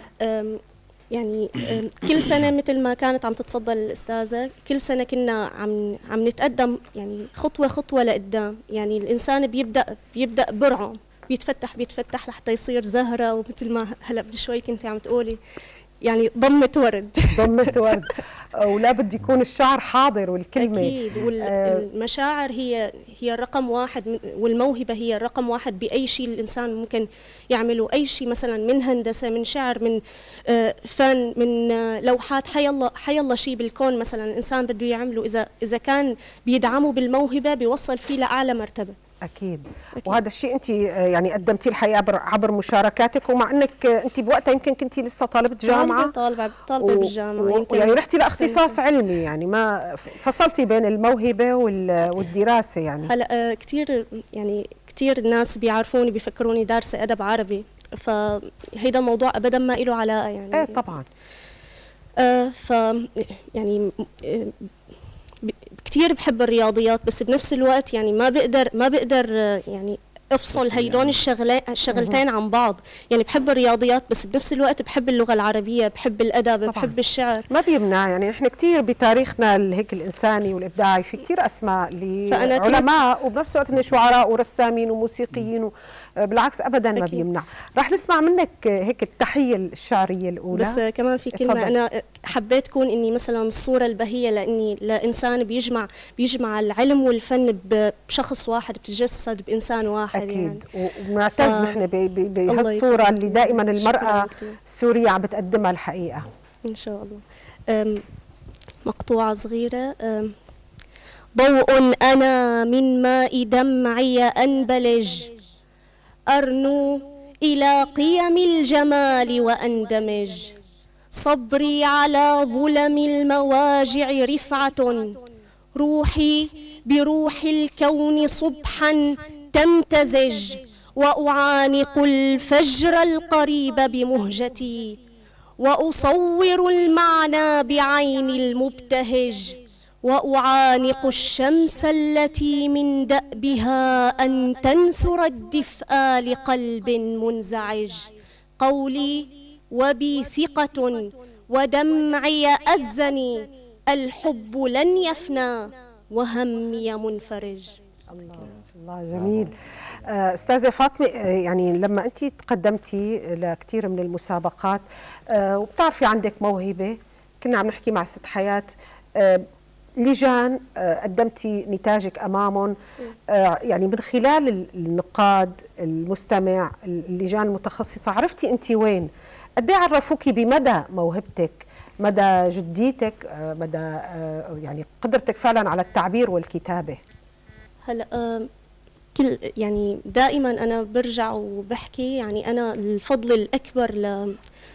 يعني كل سنة مثل ما كانت عم تتفضل الأستاذة، كل سنة كنا عم عم نتقدم يعني خطوة خطوة لقدام. يعني الإنسان بيبدأ بيبدأ برعم، بيتفتح بيتفتح لحتى يصير زهرة، ومثل ما هلا بشوي كنتي عم تقولي يعني ضمة ورد. ضمة ورد، ولا بده يكون الشعر حاضر والكلمة. أكيد. والمشاعر هي هي الرقم واحد، والموهبة هي الرقم واحد بأي شيء الإنسان ممكن يعمله. أي شيء مثلا من هندسة، من شعر، من فن، من لوحات، حيالله حيالله شيء بالكون مثلا الإنسان بده يعمله، إذا إذا كان بيدعمه بالموهبة بيوصل فيه لأعلى مرتبة. أكيد. أكيد. وهذا الشيء أنت يعني قدمتيه الحقيقة عبر, عبر مشاركاتك، ومع أنك أنت بوقتها يمكن كنتي لسه طالبة جامعة. طالبة طالبة بالجامعة، يمكن يعني رحتي لاختصاص علمي، يعني ما فصلتي بين الموهبة والدراسة. يعني هلا كثير يعني كثير الناس بيعرفوني بيفكروني دارسة أدب عربي، فهيدا الموضوع أبدا ما له علاقة يعني. إيه طبعا. آه ف يعني آه كثير بحب الرياضيات، بس بنفس الوقت يعني ما بقدر ما بقدر يعني افصل هيدون الشغلين الشغلتين عن بعض. يعني بحب الرياضيات بس بنفس الوقت بحب اللغة العربية، بحب الأدب، طبعاً. بحب الشعر. ما بيمنع يعني نحن كثير بتاريخنا هيك الإنساني والإبداعي في كثير أسماء لعلماء وبنفس الوقت من شعراء ورسامين وموسيقيين و... بالعكس أبدا ما بيمنع. راح نسمع منك هيك التحية الشعرية الأولى. بس كمان في كلمة اتفضل. أنا حبيت تكون إني مثلا الصورة البهية، لأني لإنسان بيجمع بيجمع العلم والفن بشخص واحد، بتتجسد بإنسان واحد. أكيد. يعني وبنعتز ف... نحن بهالصورة اللي دائما المرأة السورية عم بتقدمها الحقيقة. إن شاء الله. مقطوعة صغيرة. ضوء أنا من ماء دمعي أنبلج، أرنو إلى قيم الجمال وأندمج، صبري على ظلم المواجع رفعة، روحي بروح الكون صبحا تمتزج، وأعانق الفجر القريب بمهجتي، وأصور المعنى بعين المبتهج، وأعانق الشمس التي من دأبها أن تنثر الدفء لقلب منزعج، قولي وبي ثقة ودمعي أزني، الحب لن يفنى وهمي منفرج. الله الله جميل. أستاذة فاطمة، يعني لما أنت تقدمتي لكثير من المسابقات وبتعرفي عندك موهبة، كنا عم نحكي مع ست حياة، لجان قدمتي نتاجك أمامهم، يعني من خلال النقاد المستمع اللجان المتخصصة عرفتي أنت وين، قد ايه عرفوكي بمدى موهبتك، مدى جديتك، مدى يعني قدرتك فعلا على التعبير والكتابة. هلا كل يعني دائما أنا برجع وبحكي يعني أنا الفضل الأكبر ل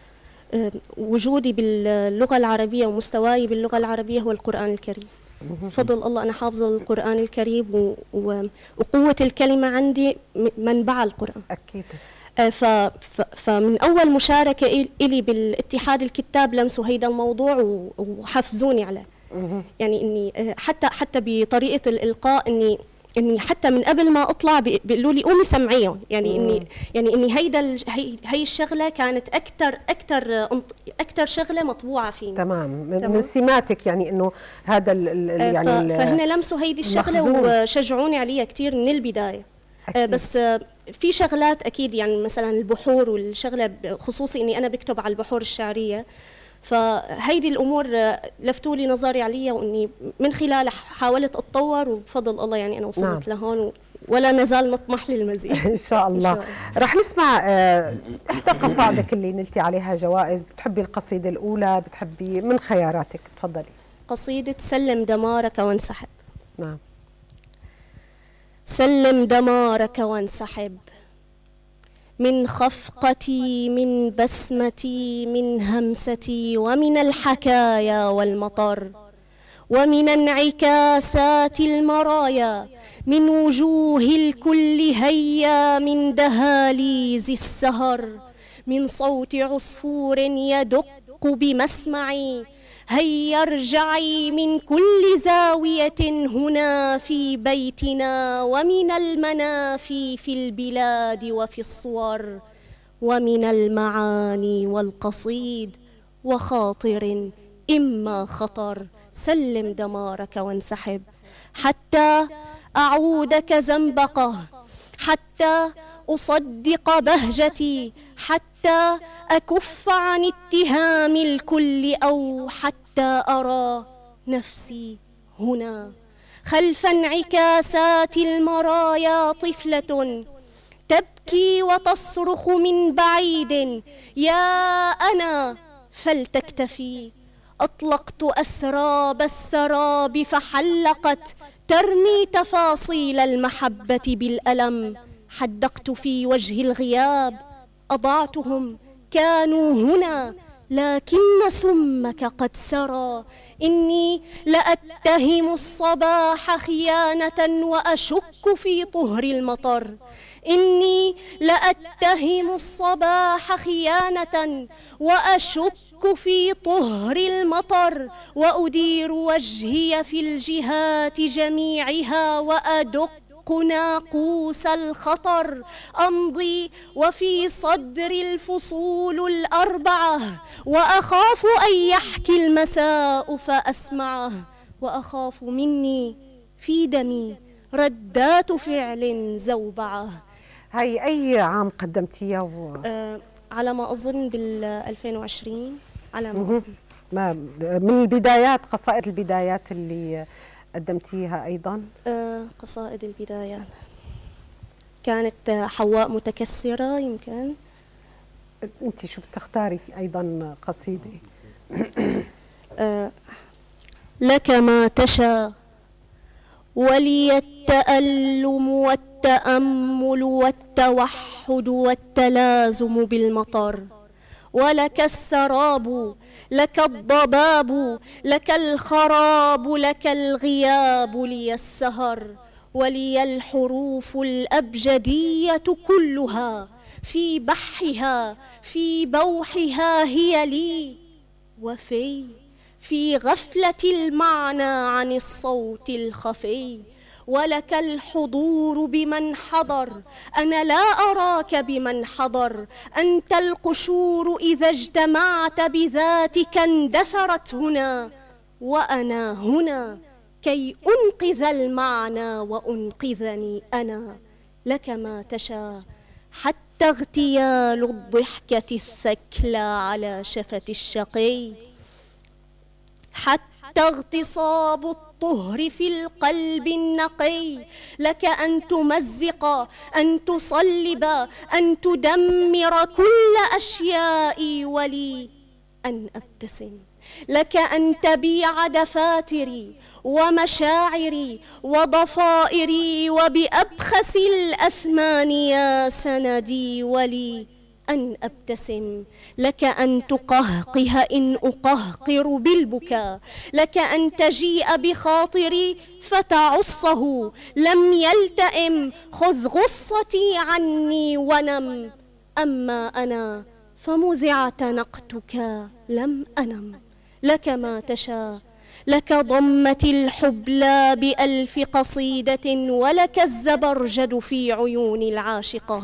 وجودي باللغة العربية ومستواي باللغة العربية هو القرآن الكريم. فضل الله أنا حافظة القرآن الكريم، وقوة الكلمة عندي منبع القرآن. أكيد. فمن أول مشاركة إلي بالاتحاد الكتاب لمسوا هيدا الموضوع وحفزوني عليه. يعني إني حتى حتى بطريقة الإلقاء إني اني حتى من قبل ما اطلع بيقولوا لي قومي سمعيهم، يعني اني يعني اني هيدا هي, هي الشغله كانت اكثر اكثر اكثر شغله مطبوعه فيني. تمام. من, من سماتك يعني انه هذا ال يعني فهن لمسوا هيدي الشغله وشجعوني عليها كثير من البدايه. أكيد. بس في شغلات اكيد يعني مثلا البحور والشغله، خصوصي اني انا بكتب على البحور الشعريه، فهيدي الأمور لفتوا لي نظري عليها، وإني من خلالها حاولت أتطور، وبفضل الله يعني أنا وصلت نعم. لهون، ولا نزال نطمح للمزيد. إن شاء الله. إن شاء الله. رح نسمع إحدى قصائدك اللي نلتي عليها جوائز. بتحبي القصيدة الأولى؟ بتحبي من خياراتك؟ تفضلي. قصيدة سلم دمارك وانسحب. نعم. سلم دمارك وانسحب، من خفقتي من بسمتي من همستي، ومن الحكايا والمطر، ومن انعكاسات المرايا، من وجوه الكل هيا، من دهاليز السهر، من صوت عصفور يدق بمسمعي، هيا ارجعي من كل زاوية هنا في بيتنا، ومن المنافي في البلاد وفي الصور، ومن المعاني والقصيد وخاطر إما خطر. سلم دمارك وانسحب، حتى أعود كزنبقة، حتى أصدق بهجتي، حتى أكف عن اتهام الكل، أو حتى أرى نفسي هنا خلف انعكاسات المرايا، طفلة تبكي وتصرخ من بعيد، يا أنا فلتكتفي. أطلقت أسراب السراب فحلقت، ترمي تفاصيل المحبة بالألم، حدقت في وجه الغياب، أضعتهم كانوا هنا، لكن سمك قد سرى. إني لأتهم الصباح خيانة وأشك في طهر المطر، إني لأتهم الصباح خيانة وأشك في طهر المطر، وأدير وجهي في الجهات جميعها وأدق ناقوس الخطر، أمضي وفي صدر الفصول الأربعة، وأخاف أن يحكي المساء فأسمعه، وأخاف مني في دمي ردات فعل زوبعة. هاي أي عام قدمتيها؟ و... آه على ما أظن بال ألفين وعشرين، على ما أظن. ما من البدايات، قصائد البدايات اللي قدمتيها أيضا؟ آه قصائد البدايات كانت حواء متكسرة يمكن. أنت شو بتختاري أيضا قصيدة؟ آه لك ما تشاء ولي التألم والتأمل والتوحد والتلازم بالمطر، ولك السراب لك الضباب لك الخراب لك الغياب لي السهر، ولي الحروف الأبجدية كلها في بحها في بوحها هي لي، وفي في غفلة المعنى عن الصوت الخفي، ولك الحضور بمن حضر، أنا لا أراك بمن حضر، أنت القشور إذا اجتمعت بذاتك اندثرت هنا، وأنا هنا كي أنقذ المعنى وأنقذني أنا. لك ما تشاء حتى اغتيال الضحكة الثكلى على شفة الشقي، حتى اغتصاب الطهر في القلب النقي، لك أن تمزق أن تصلب أن تدمر كل أشيائي، ولي أن أبتسم، لك أن تبيع دفاتري ومشاعري وضفائري وبأبخس الأثمان يا سندي، ولي أن أبتسم، لك أن تقهقه إن أقهقر بالبكاء، لك أن تجيء بخاطري فتعصه لم يلتئم، خذ غصتي عني ونم، أما أنا فمذ اعتنقتك لم أنم. لك ما تشاء، لك ضمت الحبلى بألف قصيدة، ولك الزبرجد في عيون العاشقة،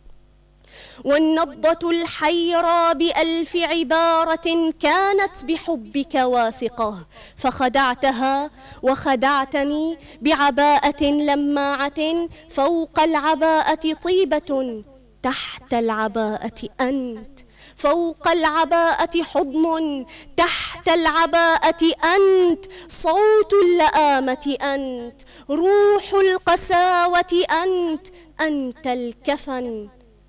والنبضة الحيرى بألف عبارة كانت بحبك واثقة، فخدعتها وخدعتني بعباءة لماعة، فوق العباءة طيبة، تحت العباءة أنت، فوق العباءة حضن، تحت العباءة أنت، صوت اللآمة أنت، روح القساوة أنت، أنت الكفن،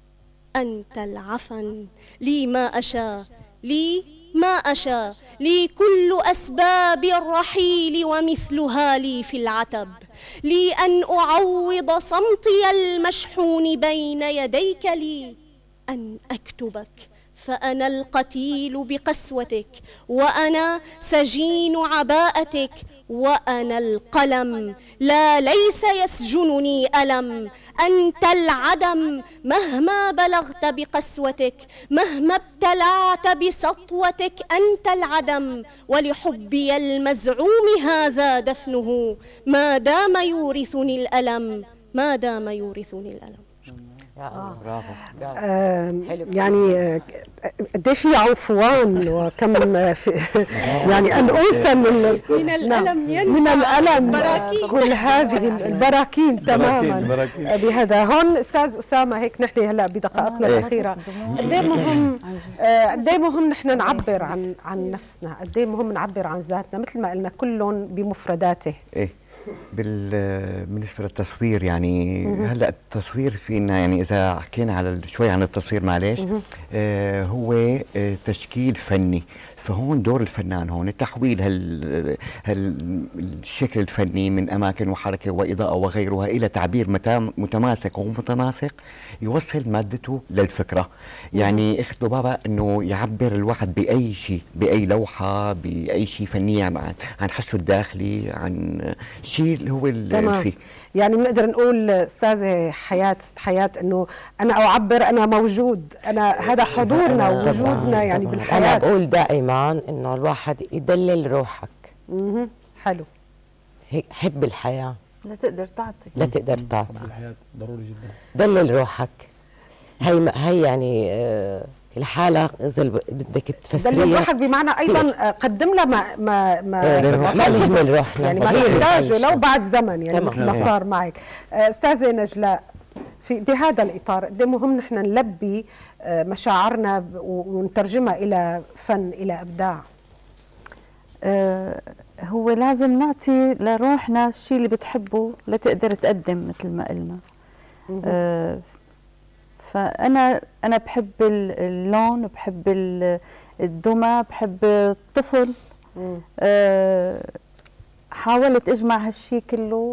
أنت العفن. لي ما أشاء، لي ما أشاء، لي كل أسباب الرحيل ومثلها لي في العتب، لي أن أعوض صمتي المشحون بين يديك، لي أن أكتبك فأنا القتيل بقسوتك، وأنا سجين عباءتك، وأنا القلم لا ليس يسجنني ألم. أنت العدم مهما بلغت بقسوتك، مهما ابتلعت بسطوتك، أنت العدم، ولحبي المزعوم هذا دفنه، ما دام يورثني الألم، ما دام يورثني الألم. آه. برافو, برافو. آه يعني قد ايه في عنفوان وكم في يعني انوثه من من الالم ينبع من الالم براكين. كل هذه البراكين تماما براكين. بهذا. هون استاذ اسامه، هيك نحن هلا بدقائقنا الاخيره، قد ايه مهم قد ايه مهم نحن نعبر عن عن نفسنا، قد ايه مهم نعبر عن ذاتنا مثل ما قلنا كلهم بمفرداته. ايه بالنسبه للتصوير يعني هلا التصوير فينا يعني اذا حكينا على شوي عن التصوير معلش آه هو آه تشكيل فني، فهون دور الفنان هون تحويل هال هالشكل الفني من اماكن وحركه واضاءه وغيرها الى تعبير متماسك ومتناسق يوصل مادته للفكره. يعني اخت بابا انه يعبر الواحد باي شيء، باي لوحه، باي شيء فني عن عن حسه الداخلي، عن شيء اللي هو الفي. يعني بنقدر نقول استاذه حياه حياه انه انا اعبر، انا موجود، انا هذا حضورنا ووجودنا يعني بالحياه. انا بقول دائما انه الواحد يدلل روحك. اها حلو. هيك حب الحياه لا تقدر تعطي، لا تقدر تعطي. الحياه ضروري جدا. دلل روحك. هي هي يعني آه الحالة إذا بدك تفسريها دلل روحك بمعنى أيضا قدم لها ما ما ما ما نهمل روحنا يعني ما تحتاجه لو بعد زمن يعني مثل ما صار معك. أستاذة نجلاء، في بهذا الإطار قد مهم نحن نلبي مشاعرنا ونترجمها إلى فن، إلى إبداع؟ آه هو لازم نعطي لروحنا الشيء اللي بتحبه لتقدر تقدم مثل ما قلنا. آه فأنا أنا بحب اللون، بحب الدمى، بحب الطفل. أه حاولت أجمع هالشي كله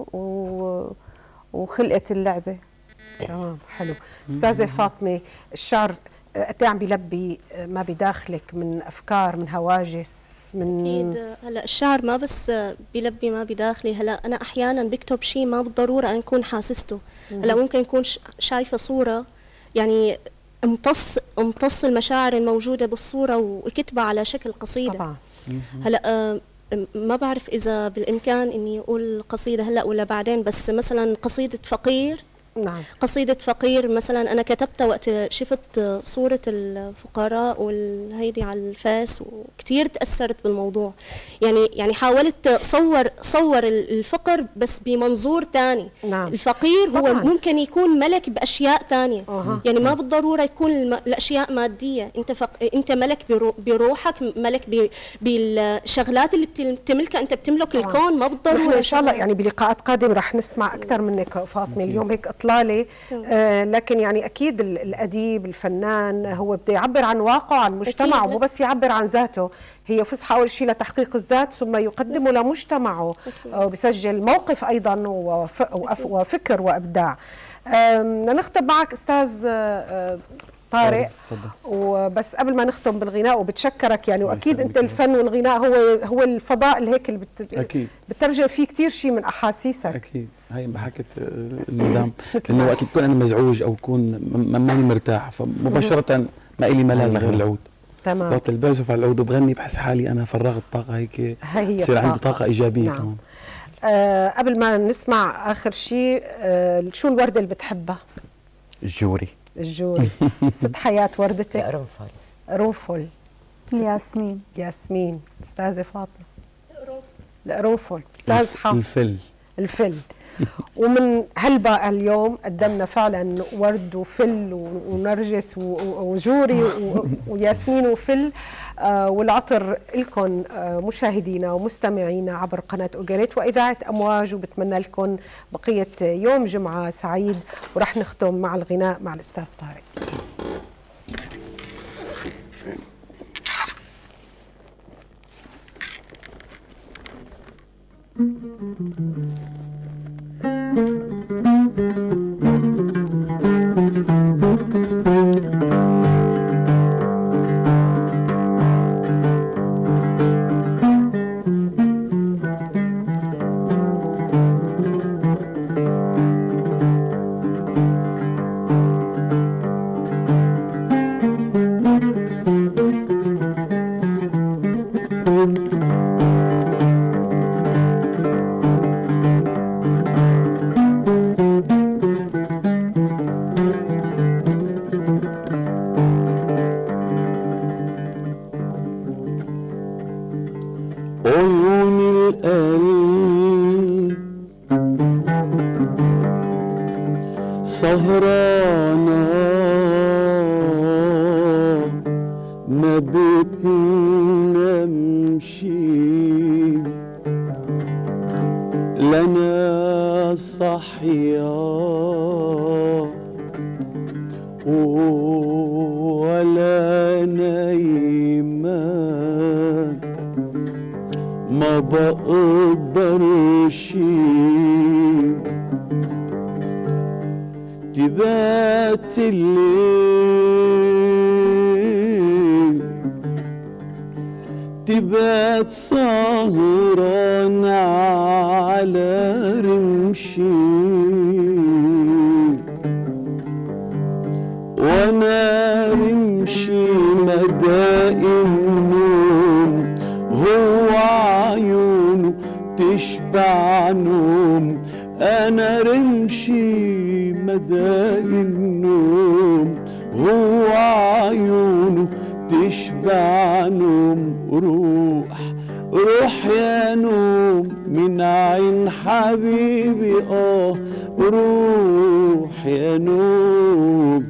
وخلقت اللعبة. تمام حلو. أستاذة فاطمة، الشعر قد ايه عم بيلبي ما بداخلك من أفكار، من هواجس، من أكيد. هلا الشعر ما بس بيلبي ما بداخلي، هلا أنا أحيانا بكتب شيء ما بالضرورة أن أكون حاسسته. هلا ممكن يكون شايفة صورة يعني امتص امتص المشاعر الموجوده بالصوره وكتبها على شكل قصيده. طبعا. هلا آه ما بعرف اذا بالامكان اني اقول قصيده هلا ولا بعدين، بس مثلا قصيده فقير. نعم. قصيده فقير مثلا انا كتبتها وقت شفت صوره الفقراء والهيدي على الفاس وكثير تاثرت بالموضوع. يعني يعني حاولت صور صور الفقر بس بمنظور ثاني. نعم. الفقير هو طبعاً. ممكن يكون ملك باشياء ثانيه. أه. يعني ما بالضروره يكون الاشياء ماديه، انت فق... انت ملك برو... بروحك، ملك بالشغلات اللي بتملكها، انت بتملك أه. الكون، ما بالضروره. ان شاء الله يعني بلقاءات قادمه رح نسمع اكثر منك فاطمه. اليوم هيك اطلاله، آه لكن يعني اكيد الاديب الفنان هو بده يعبر عن واقعه، عن مجتمعه، مو بس يعبر عن ذاته. هي فسحه اول شيء لتحقيق الذات، ثم يقدمه لمجتمعه وبسجل موقف ايضا وف... وف... وفكر وابداع. بدنا نختم معك استاذ آه طارق، وبس قبل ما نختم بالغناء وبتشكرك يعني، واكيد انت الفن والغناء هو هو الفضاء اللي هيك اللي بت... اكيد بترجم فيه كثير شيء من احاسيسك. اكيد هي ما حكت المدام انه وقت بكون انا مزعوج او بكون ماني مرتاح فمباشره ما لي ملاذ غير العود. تمام. وقت بعزف على العود وبغني بحس حالي انا فرغت طاقه هيك، بصير عندي طاقه ايجابيه. نعم. كمان آه قبل ما نسمع اخر شيء، آه شو الورده اللي بتحبها؟ الجوري. الجوري. ست حياة وردتك؟ قرنفل. قرنفل. ياسمين. ياسمين. استاذه فاطمه؟ القرنفل. القرنفل. استاذ حافظ؟ الفل. الفل. ومن هالباقة اليوم قدمنا فعلا ورد وفل ونرجس وجوري وياسمين وفل، آه والعطر لكم آه مشاهدينا ومستمعينا عبر قناة أوغاريت وإذاعة أمواج، وبتمنى لكم بقية يوم جمعة سعيد. ورح نختم مع الغناء مع الأستاذ طارق. سهرانة ما بتنامش، لنا صحية ولا نايمة، ما بقدرش تبات الليل، تبات سهران على رمشي، وانا رمشي مدى النوم، هو عيونه تشبع نوم، انا رمشي مدى النوم، هو عيونه تشبع نوم. روح روح يا نوم من عين حبيبي، اه روح يا نوم.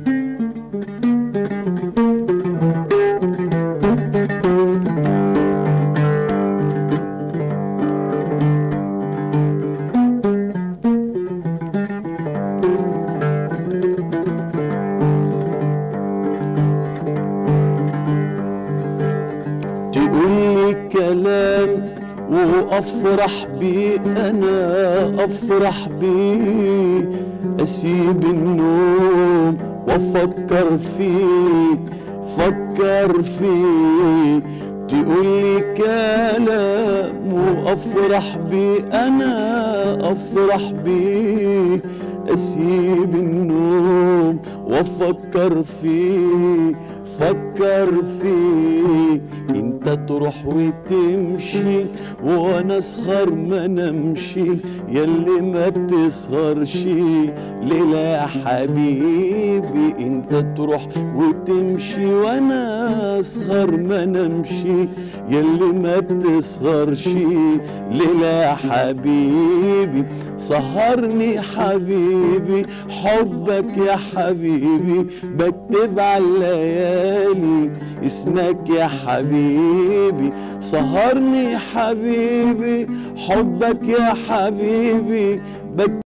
كلام وافرح بيه، انا افرح بيه، اسيب النوم وافكر فيه، فكر فيه. تقولي كلام وافرح بيه، انا افرح بيه، اسيب النوم وافكر فيه، فكر فيه. انت تروح وتمشي وانا اسهر ما نمشي، ياللي ما بتسهرش ليلة يا حبيبي. انت تروح وتمشي وانا اسهر ما نمشي، ياللي ما بتسهرش ليلة يا حبيبي. سهرني حبيبي حبك يا حبيبي، بكتب على الليالي اسمك يا حبيبي. سهرني حبيبي حبك يا حبيبي، بكتب